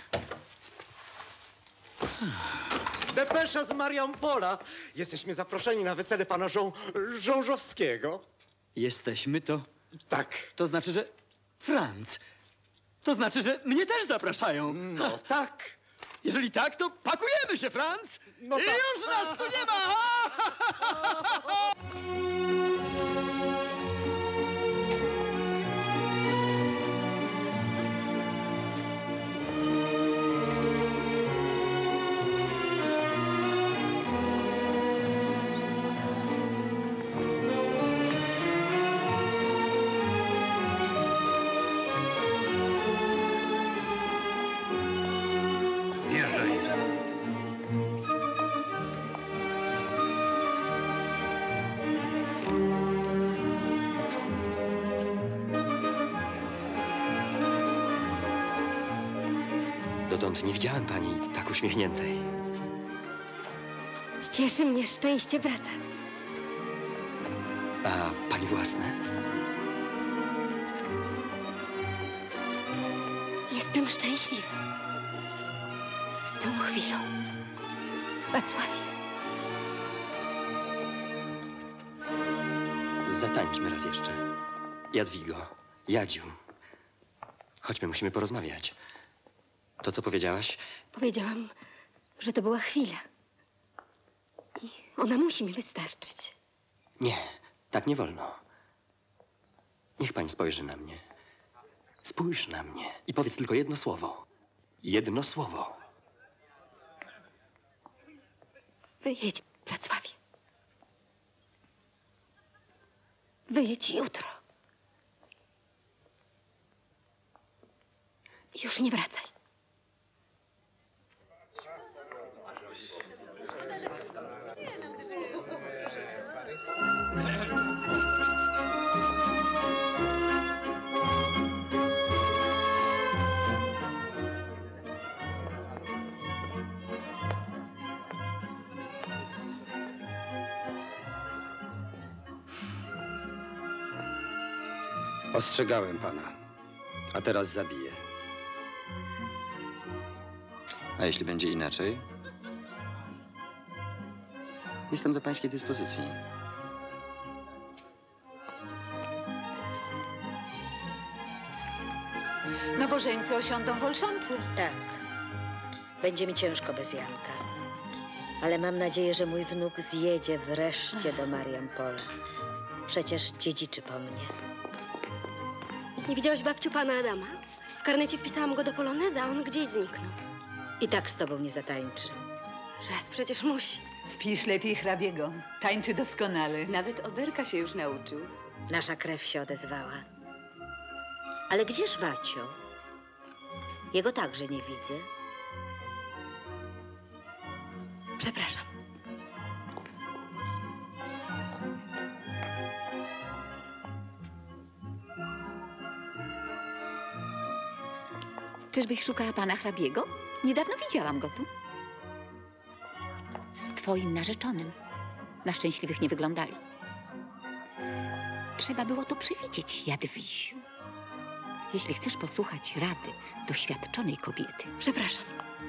S12: Depesza z Mariampola. Jesteśmy zaproszeni na wesele pana Żążowskiego.
S11: Jesteśmy to?
S12: Tak.
S11: To znaczy, że... Franz. To znaczy, że mnie też zapraszają.
S12: No tak.
S11: Jeżeli tak, to pakujemy się, Franz.
S12: No
S11: I
S12: tak.
S11: już nas tu nie ma!
S19: Zjeżdżaj.
S3: Dotąd nie widziałem pani tak uśmiechniętej.
S9: Cieszy mnie szczęście brata.
S3: A pani własne?
S9: Jestem szczęśliwa. Tą chwilą. Wacławie.
S3: Zatańczmy raz jeszcze. Jadwigo, Jadziu. Chodźmy, musimy porozmawiać. To, co powiedziałaś,
S9: Powiedziałam, że to była chwila. I ona musi mi wystarczyć.
S3: nie, tak nie wolno. Niech pani spojrzy na mnie. Spójrz na mnie i powiedz tylko jedno słowo. Jedno słowo.
S9: Wyjedź, Wacławie. Wyjedź jutro. Już nie wracaj.
S15: Ostrzegałem pana, a teraz zabiję.
S3: A jeśli będzie inaczej? Jestem do pańskiej dyspozycji.
S22: Nowożeńcy osiądą w Olszance.
S16: Tak. Będzie mi ciężko bez Janka. Ale mam nadzieję, że mój wnuk zjedzie wreszcie do Mariampola. Przecież dziedziczy po mnie.
S9: Nie widziałeś, babciu, pana Adama? W karnecie wpisałam go do poloneza, a on gdzieś zniknął.
S16: I tak z tobą nie zatańczy.
S9: Raz przecież musi.
S22: Wpisz lepiej hrabiego. Tańczy doskonale.
S23: Nawet Oberka się już nauczył.
S16: Nasza krew się odezwała. Ale gdzież Wacio? Jego także nie widzę.
S9: Przepraszam.
S21: Czyżbyś szukała pana hrabiego? Niedawno widziałam go tu. Z twoim narzeczonym. Na szczęśliwych nie wyglądali. Trzeba było to przewidzieć, Jadwisiu. Jeśli chcesz posłuchać rady doświadczonej kobiety.
S9: Przepraszam.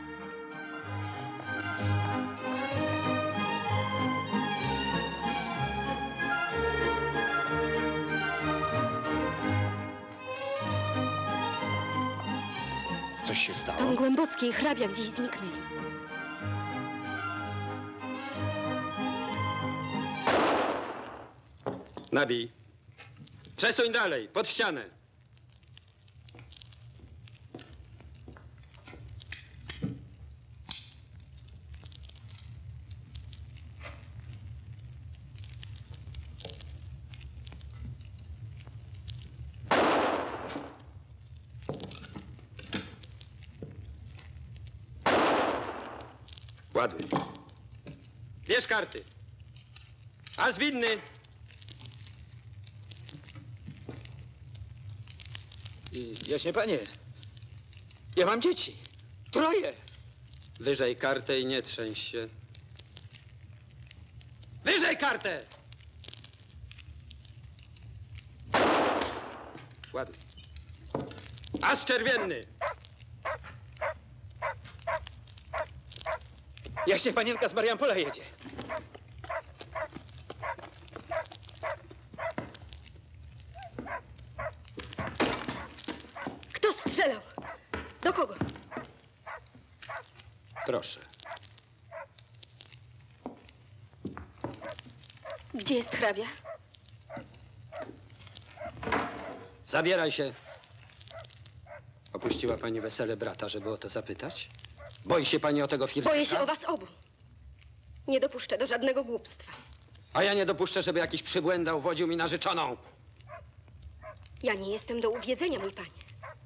S1: Coś się stało?
S9: Pan Głębocki i hrabia gdzieś zniknęli.
S20: Nabij. Przesuń dalej, pod ścianę. Ładuj. Bierz karty. A zwinny.
S11: Jaśnie panie, ja mam dzieci. 3.
S20: Wyżej kartę i nie trzęś się. Wyżej kartę! Ładuj. As czerwienny.
S11: Jaśnie panienka z Mariampola jedzie.
S9: Kto strzelał? Do kogo?
S20: Proszę.
S9: Gdzie jest hrabia?
S20: Zabieraj się. Opuściła pani wesele brata, żeby o to zapytać? Boi się pani o tego Firceka?
S9: Boję się o was obu. Nie dopuszczę do żadnego głupstwa.
S20: A ja nie dopuszczę, żeby jakiś przybłęda uwodził mi narzeczoną.
S9: Ja nie jestem do uwiedzenia, mój panie.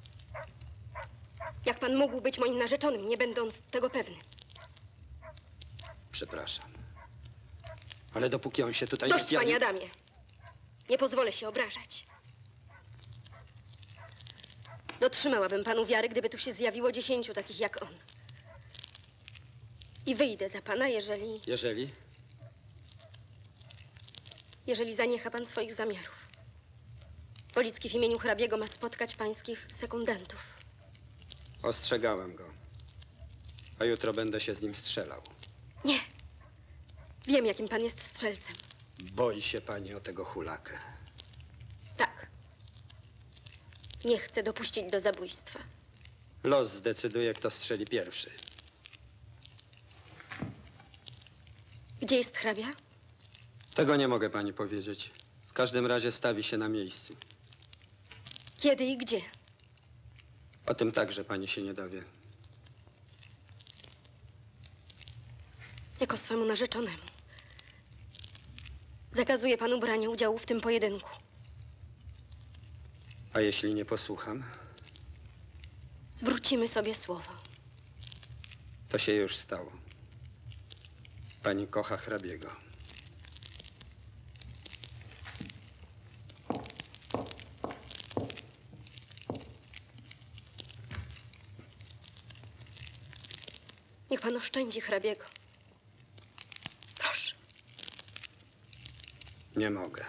S9: Jak pan mógł być moim narzeczonym, nie będąc tego pewny?
S20: Przepraszam. Ale dopóki on się tutaj
S9: Dość,
S20: nie zjawi...
S9: panie Adamie. Nie pozwolę się obrażać. Dotrzymałabym panu wiary, gdyby tu się zjawiło 10 takich jak on. I wyjdę za pana, jeżeli zaniecha pan swoich zamiarów. Wolicki w imieniu hrabiego ma spotkać pańskich sekundantów.
S20: Ostrzegałem go. A jutro będę się z nim strzelał.
S9: Nie. Wiem, jakim pan jest strzelcem.
S20: Boi się pani o tego hulakę.
S9: Tak. Nie chcę dopuścić do zabójstwa.
S20: Los zdecyduje, kto strzeli pierwszy.
S9: Gdzie jest hrabia?
S20: Tego nie mogę pani powiedzieć. W każdym razie stawi się na miejscu.
S9: Kiedy i gdzie?
S20: O tym także pani się nie dowie.
S9: Jako swemu narzeczonemu. Zakazuję panu brania udziału w tym pojedynku.
S20: A jeśli nie posłucham?
S9: Zwrócimy sobie słowo.
S20: To się już stało. Pani kocha hrabiego.
S9: Niech pan oszczędzi hrabiego. Proszę.
S20: Nie mogę.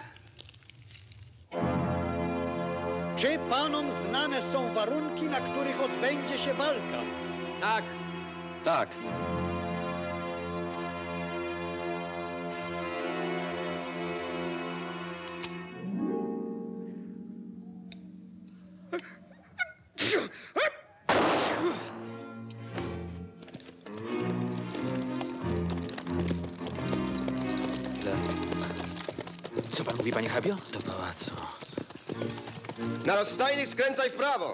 S1: Czy panom znane są warunki, na których odbędzie się walka?
S20: Tak.
S3: Tak.
S11: Co pan mówi, panie hrabio?
S3: Do pałacu.
S5: Na rozstajnych skręcaj w prawo.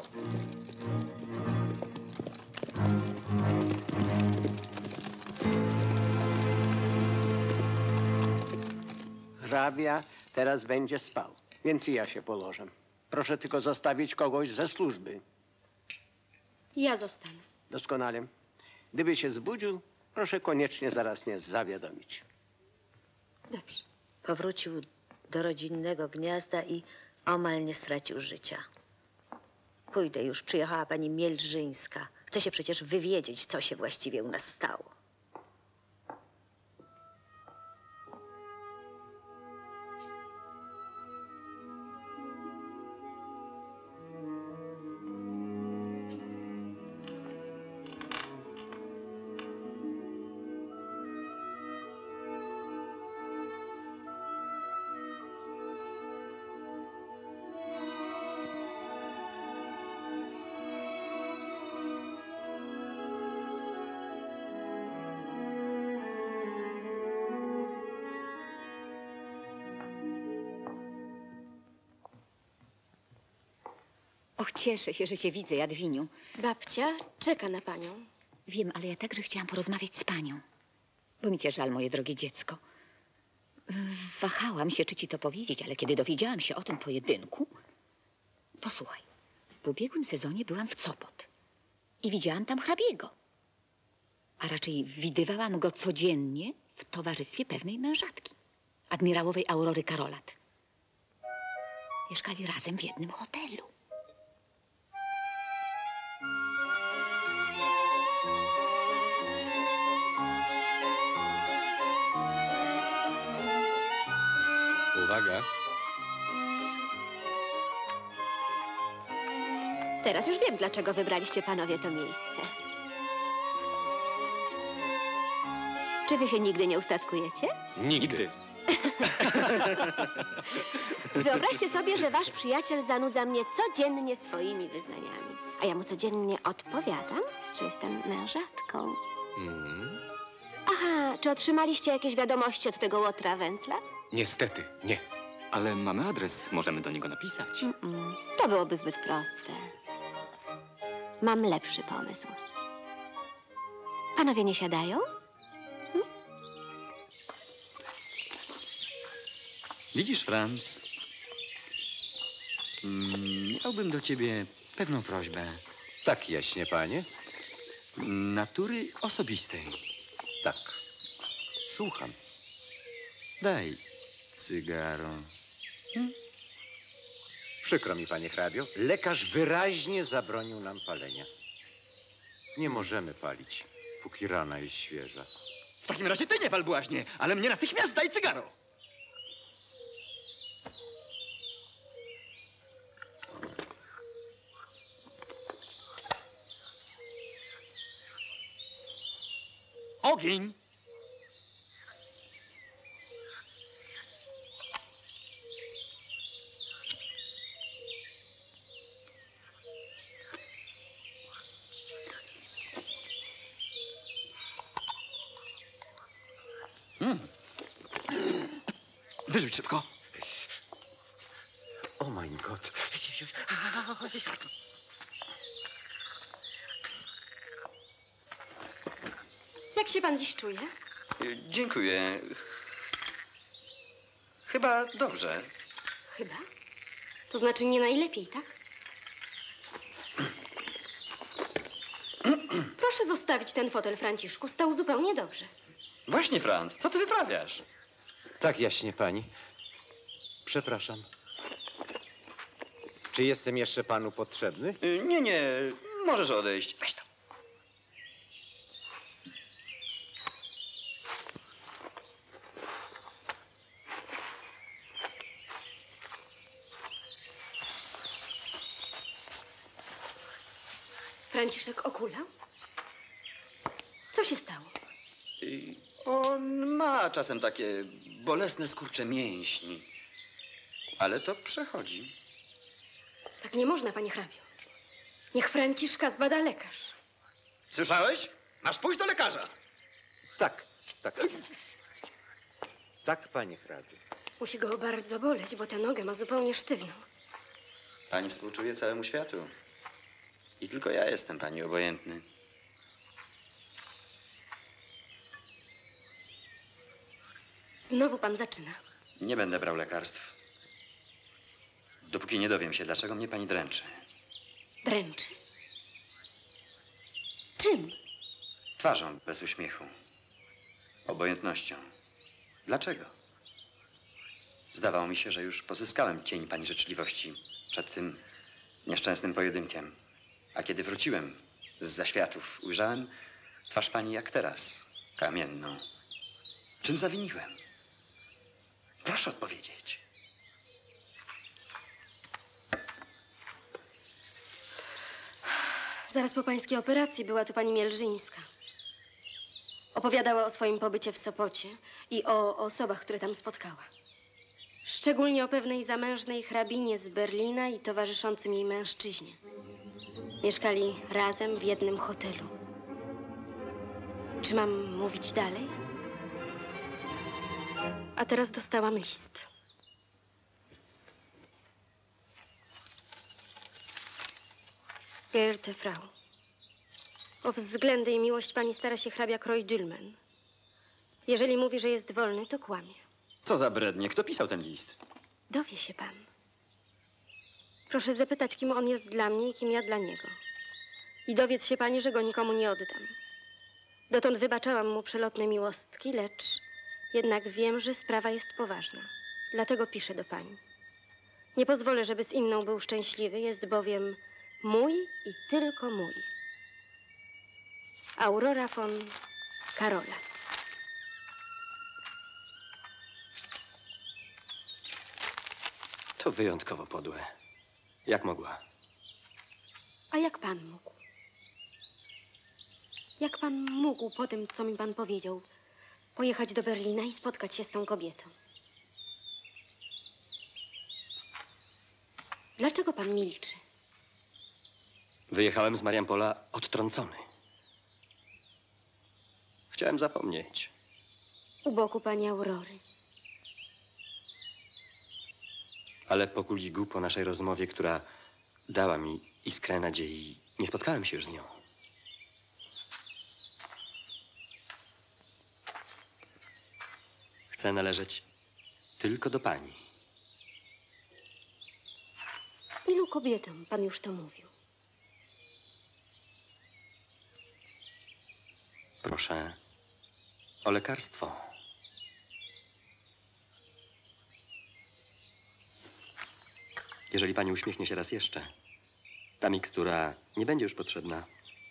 S15: Hrabia teraz będzie spał, więc i ja się położę. Proszę tylko zostawić kogoś ze służby.
S9: Ja zostanę.
S15: Doskonale. Gdyby się zbudził, proszę koniecznie zaraz mnie zawiadomić.
S9: Dobrze.
S16: Powrócił do rodzinnego gniazda i omal nie stracił życia. Pójdę już, przyjechała pani Mielżyńska. Chce się przecież wywiedzieć, co się właściwie u nas stało.
S7: Och, cieszę się, że cię widzę, Jadwiniu.
S9: Babcia czeka na panią.
S7: Wiem, ale ja także chciałam porozmawiać z panią. Bo mi cię żal, moje drogie dziecko. Wahałam się, czy ci to powiedzieć, ale kiedy dowiedziałam się o tym pojedynku... Posłuchaj, w ubiegłym sezonie byłam w Sopot i widziałam tam hrabiego. A raczej widywałam go codziennie w towarzystwie pewnej mężatki, admirałowej Aurory Karolat. Mieszkali razem w jednym hotelu.
S6: Uwaga.
S4: Teraz już wiem, dlaczego wybraliście panowie to miejsce. Czy wy się nigdy nie ustatkujecie?
S6: Nigdy.
S4: Wyobraźcie sobie, że wasz przyjaciel zanudza mnie codziennie swoimi wyznaniami, a ja mu codziennie odpowiadam, że jestem mężatką. Aha, czy otrzymaliście jakieś wiadomości od tego łotra Węcla?
S6: Niestety, nie.
S3: Ale mamy adres, możemy do niego napisać.
S4: To byłoby zbyt proste. Mam lepszy pomysł. Panowie nie siadają?
S3: Widzisz, Franz? Miałbym do ciebie pewną prośbę.
S10: Tak, jaśnie, panie?
S3: Natury osobistej.
S10: Tak. Słucham.
S3: Daj cygaro.
S10: Przykro mi, panie hrabio. Lekarz wyraźnie zabronił nam palenia. Nie możemy palić, póki rana jest świeża.
S11: W takim razie ty nie pal, błaźnie, ale mnie natychmiast daj cygaro. Ogień! Wyrzuć szybko.
S10: O mein Gott.
S9: Jak się pan dziś czuje?
S3: Dziękuję. Chyba dobrze.
S9: Chyba? To znaczy nie najlepiej, tak? Proszę zostawić ten fotel, Franciszku. Stał zupełnie dobrze.
S3: Właśnie, Franz, co ty wyprawiasz?
S10: Tak, jaśnie, pani. Przepraszam. Czy jestem jeszcze panu potrzebny?
S3: Nie, możesz odejść. Weź to.
S9: Franciszek okulał? Co się stało?
S3: On ma czasem takie bolesne skurcze mięśni. Ale to przechodzi.
S9: Tak nie można, panie hrabio. Niech Franciszka zbada lekarz.
S11: Słyszałeś? Masz pójść do lekarza.
S10: Tak. Tak, panie hrabio.
S9: Musi go bardzo boleć, bo tę nogę ma zupełnie sztywną.
S3: Pani współczuje całemu światu. I tylko ja jestem pani obojętny.
S9: Znowu pan zaczyna.
S3: Nie będę brał lekarstw. Dopóki nie dowiem się, dlaczego mnie pani dręczy.
S9: Dręczy? Czym?
S3: Twarzą bez uśmiechu. Obojętnością. Dlaczego? Zdawało mi się, że już pozyskałem cień pani życzliwości przed tym nieszczęsnym pojedynkiem. A kiedy wróciłem z zaświatów, ujrzałem twarz pani jak teraz, kamienną. Czym zawiniłem? Proszę odpowiedzieć.
S9: Zaraz po pańskiej operacji była tu pani Mielżyńska. Opowiadała o swoim pobycie w Sopocie i o osobach, które tam spotkała. Szczególnie o pewnej zamężnej hrabinie z Berlina i towarzyszącym jej mężczyźnie. Mieszkali razem w jednym hotelu. Czy mam mówić dalej? A teraz dostałam list. Geehrte Frau, o względy i miłość pani stara się hrabia Krojdülmen. Jeżeli mówi, że jest wolny, to kłamie.
S3: Co za brednie? Kto pisał ten list?
S9: Dowie się pan. Proszę zapytać, kim on jest dla mnie i kim ja dla niego. I dowiedz się pani, że go nikomu nie oddam. Dotąd wybaczałam mu przelotne miłostki, lecz jednak wiem, że sprawa jest poważna. Dlatego piszę do pani. Nie pozwolę, żeby z inną był szczęśliwy, jest bowiem mój i tylko mój. Aurora von Karolat.
S6: To wyjątkowo podłe. Jak mogła?
S9: A jak pan mógł? Jak pan mógł po tym, co mi pan powiedział, pojechać do Berlina i spotkać się z tą kobietą? Dlaczego pan milczy?
S6: Wyjechałem z Mariampola odtrącony. Chciałem zapomnieć.
S9: U boku pani Aurory.
S6: Ale po kuligu, po naszej rozmowie, która dała mi iskrę nadziei, nie spotkałem się już z nią. Chcę należeć tylko do pani.
S9: Ilu kobietom pan już to mówił?
S6: Proszę o lekarstwo. Jeżeli pani uśmiechnie się raz jeszcze, ta mikstura nie będzie już potrzebna.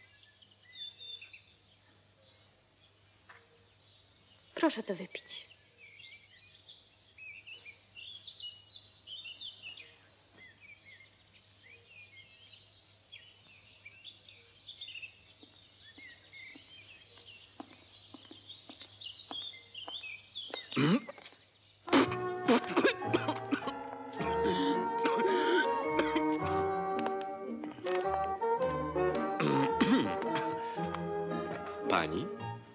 S9: Proszę to wypić.
S6: Pani?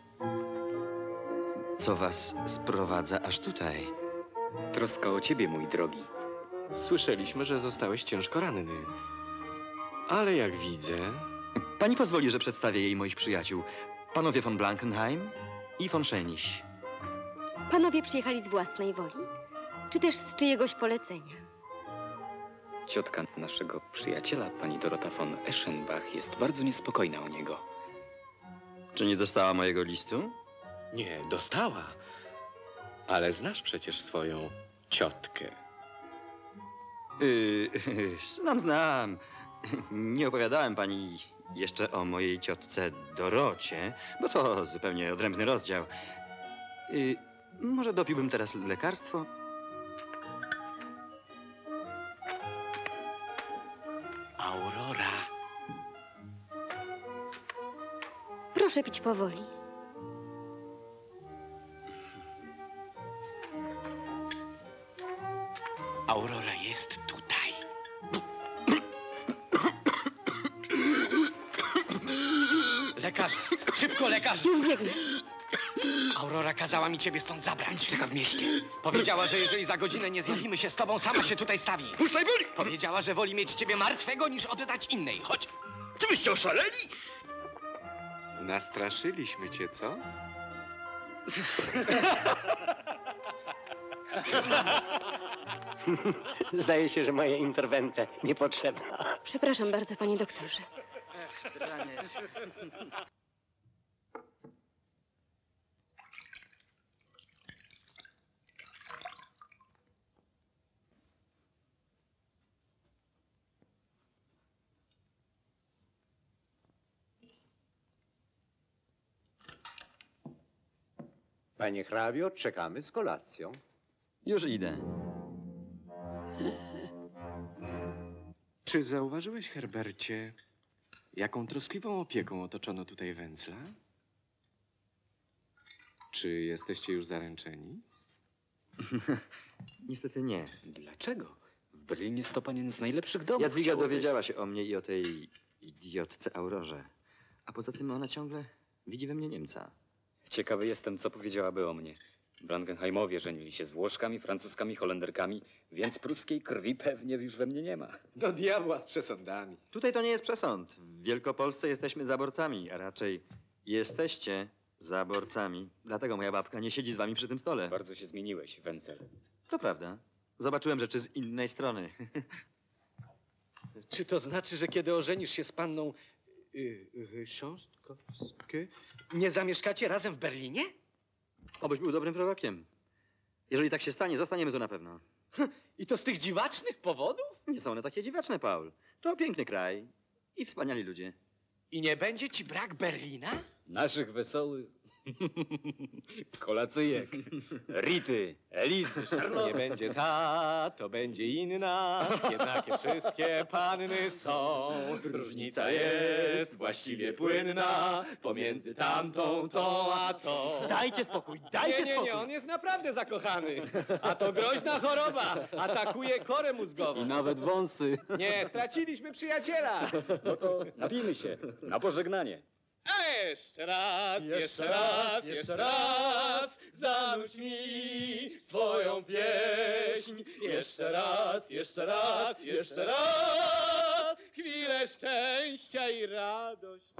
S6: Co was sprowadza aż tutaj?
S8: Troska o ciebie, mój drogi.
S2: Słyszeliśmy, że zostałeś ciężko ranny. Ale jak widzę...
S3: Pani pozwoli, że przedstawię jej moich przyjaciół. Panowie von Blankenheim i von Schenisch.
S9: Panowie przyjechali z własnej woli? Czy też z czyjegoś polecenia?
S8: Ciotka naszego przyjaciela, pani Dorota von Eschenbach, jest bardzo niespokojna o niego.
S3: Czy nie dostała mojego listu?
S2: Nie, dostała. Ale znasz przecież swoją ciotkę.
S3: Znam. Nie opowiadałem pani jeszcze o mojej ciotce Dorocie, bo to zupełnie odrębny rozdział. Może dopiłbym teraz lekarstwo?
S2: Aurora.
S9: Proszę pić powoli.
S11: Aurora jest tutaj. Lekarze! Szybko, lekarze!
S9: Już biegnę.
S11: Aurora kazała mi ciebie stąd zabrać. Czeka w mieście. Powiedziała, że jeżeli za godzinę nie zjawimy się z tobą, sama się tutaj stawi.
S19: Puszczaj broń!
S11: Powiedziała, że woli mieć ciebie martwego, niż oddać innej. Chodź!
S19: Ty byście oszaleli?
S2: Nastraszyliśmy cię, co?
S15: Zdaje się, że moja interwencja niepotrzebna.
S9: Przepraszam bardzo, panie doktorze.
S10: Panie hrabio, czekamy z kolacją.
S3: Już idę.
S2: Czy zauważyłeś, Herbercie, jaką troskliwą opieką otoczono tutaj Wenzla? Czy jesteście już zaręczeni?
S3: Niestety nie.
S8: Dlaczego? W Berlinie jest to panien z najlepszych domów.
S3: Jadwiga
S8: Chciałoby-
S3: dowiedziała się o mnie i o tej idiotce Aurorze. A poza tym ona ciągle widzi we mnie Niemca.
S8: Ciekawy jestem, co powiedziałaby o mnie. Brankenheimowie żenili się z Włoszkami, Francuzkami, Holenderkami, więc pruskiej krwi pewnie już we mnie nie ma.
S2: Do diabła z przesądami.
S3: Tutaj to nie jest przesąd. W Wielkopolsce jesteśmy zaborcami, a raczej jesteście zaborcami. Dlatego moja babka nie siedzi z wami przy tym stole.
S8: Bardzo się zmieniłeś, Wenzel.
S3: To prawda. Zobaczyłem rzeczy z innej strony.
S2: Czy to znaczy, że kiedy ożenisz się z panną Chrząstkowską, nie zamieszkacie razem w Berlinie?
S3: Obyś był dobrym prorokiem. Jeżeli tak się stanie, zostaniemy tu na pewno.
S2: I to z tych dziwacznych powodów?
S3: Nie są one takie dziwaczne, Paul. To piękny kraj i wspaniali ludzie.
S2: I nie będzie ci brak Berlina?
S8: Naszych wesołych kolacyjek, Rity, Elizy, Charlotte.
S2: Nie będzie ta, to będzie inna, jednakie wszystkie panny są. Różnica jest właściwie płynna, pomiędzy tamtą, tą, a tą.
S11: Dajcie spokój, dajcie
S2: nie,
S11: spokój.
S2: on jest naprawdę zakochany. A to groźna choroba, atakuje korę mózgową.
S8: I nawet wąsy.
S2: Nie, straciliśmy przyjaciela.
S8: No to napijmy się na pożegnanie.
S2: A jeszcze raz, jeszcze raz, jeszcze raz, zanudź mi swoją pieśń. Jeszcze raz, jeszcze raz, jeszcze raz, chwilę szczęścia i radość.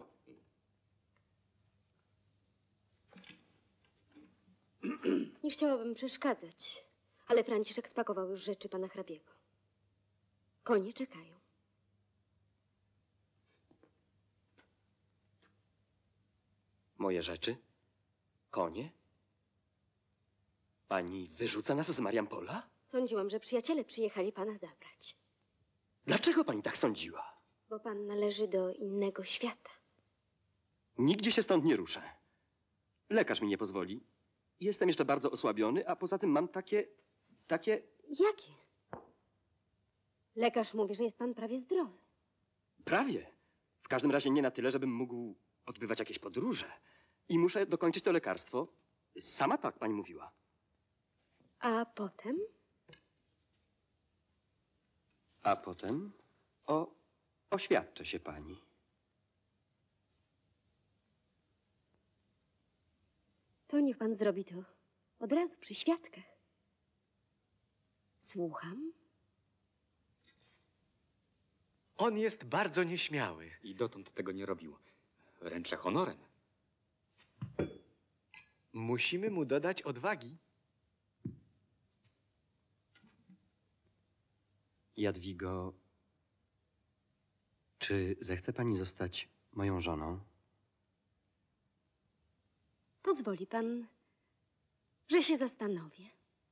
S9: Nie chciałabym przeszkadzać, ale Franciszek spakował już rzeczy pana hrabiego. Konie czekają.
S11: Moje rzeczy? Konie? Pani wyrzuca nas z Mariampola?
S9: Sądziłam, że przyjaciele przyjechali pana zabrać,
S11: Dlaczego pani tak sądziła?
S9: bo pan należy do innego świata.
S11: Nigdzie się stąd nie ruszę. Lekarz mi nie pozwoli. Jestem jeszcze bardzo osłabiony, a poza tym mam takie...
S9: Jakie? Lekarz mówi, że jest pan prawie zdrowy.
S11: Prawie. W każdym razie nie na tyle, żebym mógł odbywać jakieś podróże. I muszę dokończyć to lekarstwo. Sama tak pani mówiła.
S9: A potem?
S11: A potem oświadczę się pani.
S9: To niech pan zrobi to od razu przy świadkach. Słucham?
S2: On jest bardzo nieśmiały.
S8: I dotąd tego nie robił. Ręczę honorem.
S2: Musimy mu dodać odwagi.
S3: Jadwigo, czy zechce pani zostać moją żoną?
S9: Pozwoli pan, że się zastanowię.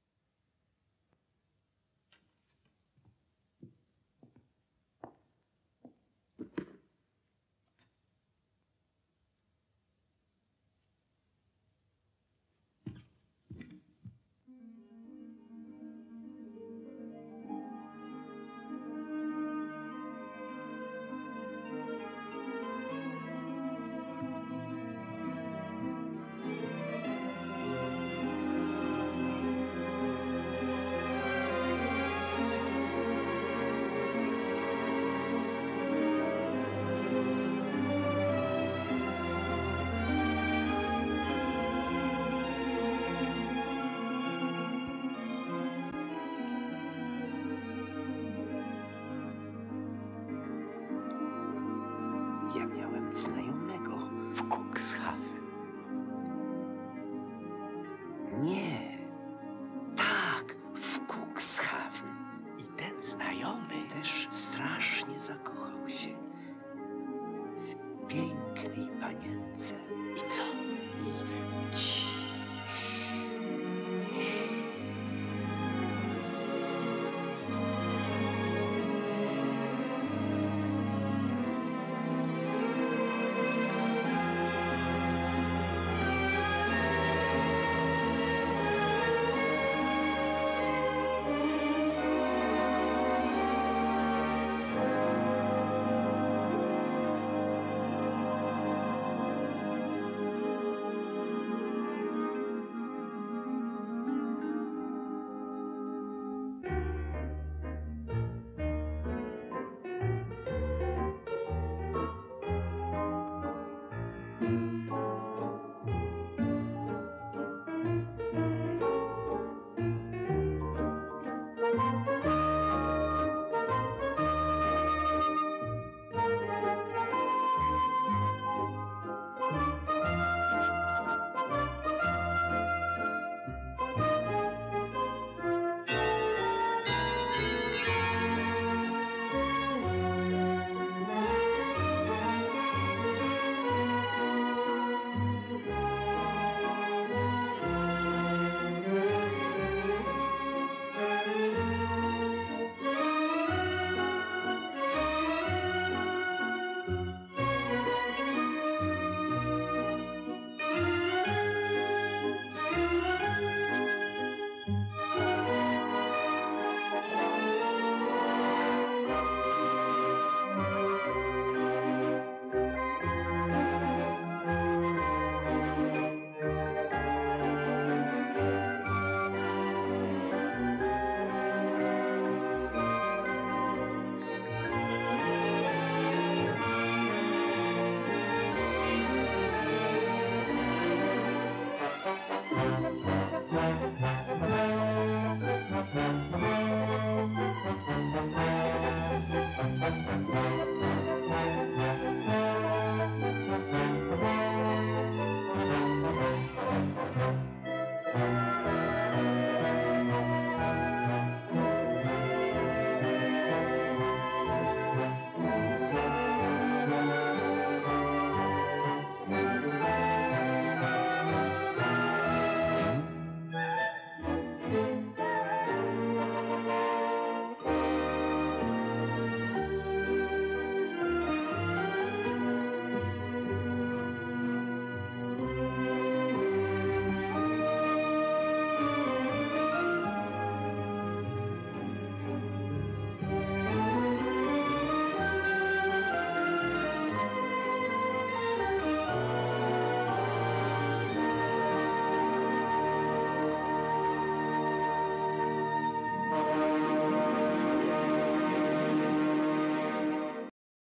S10: Ja miałem znajomego w Cuxhaven. Nie. Tak, w Cuxhaven. I ten znajomy też strasznie zakochał się w pięknej panience.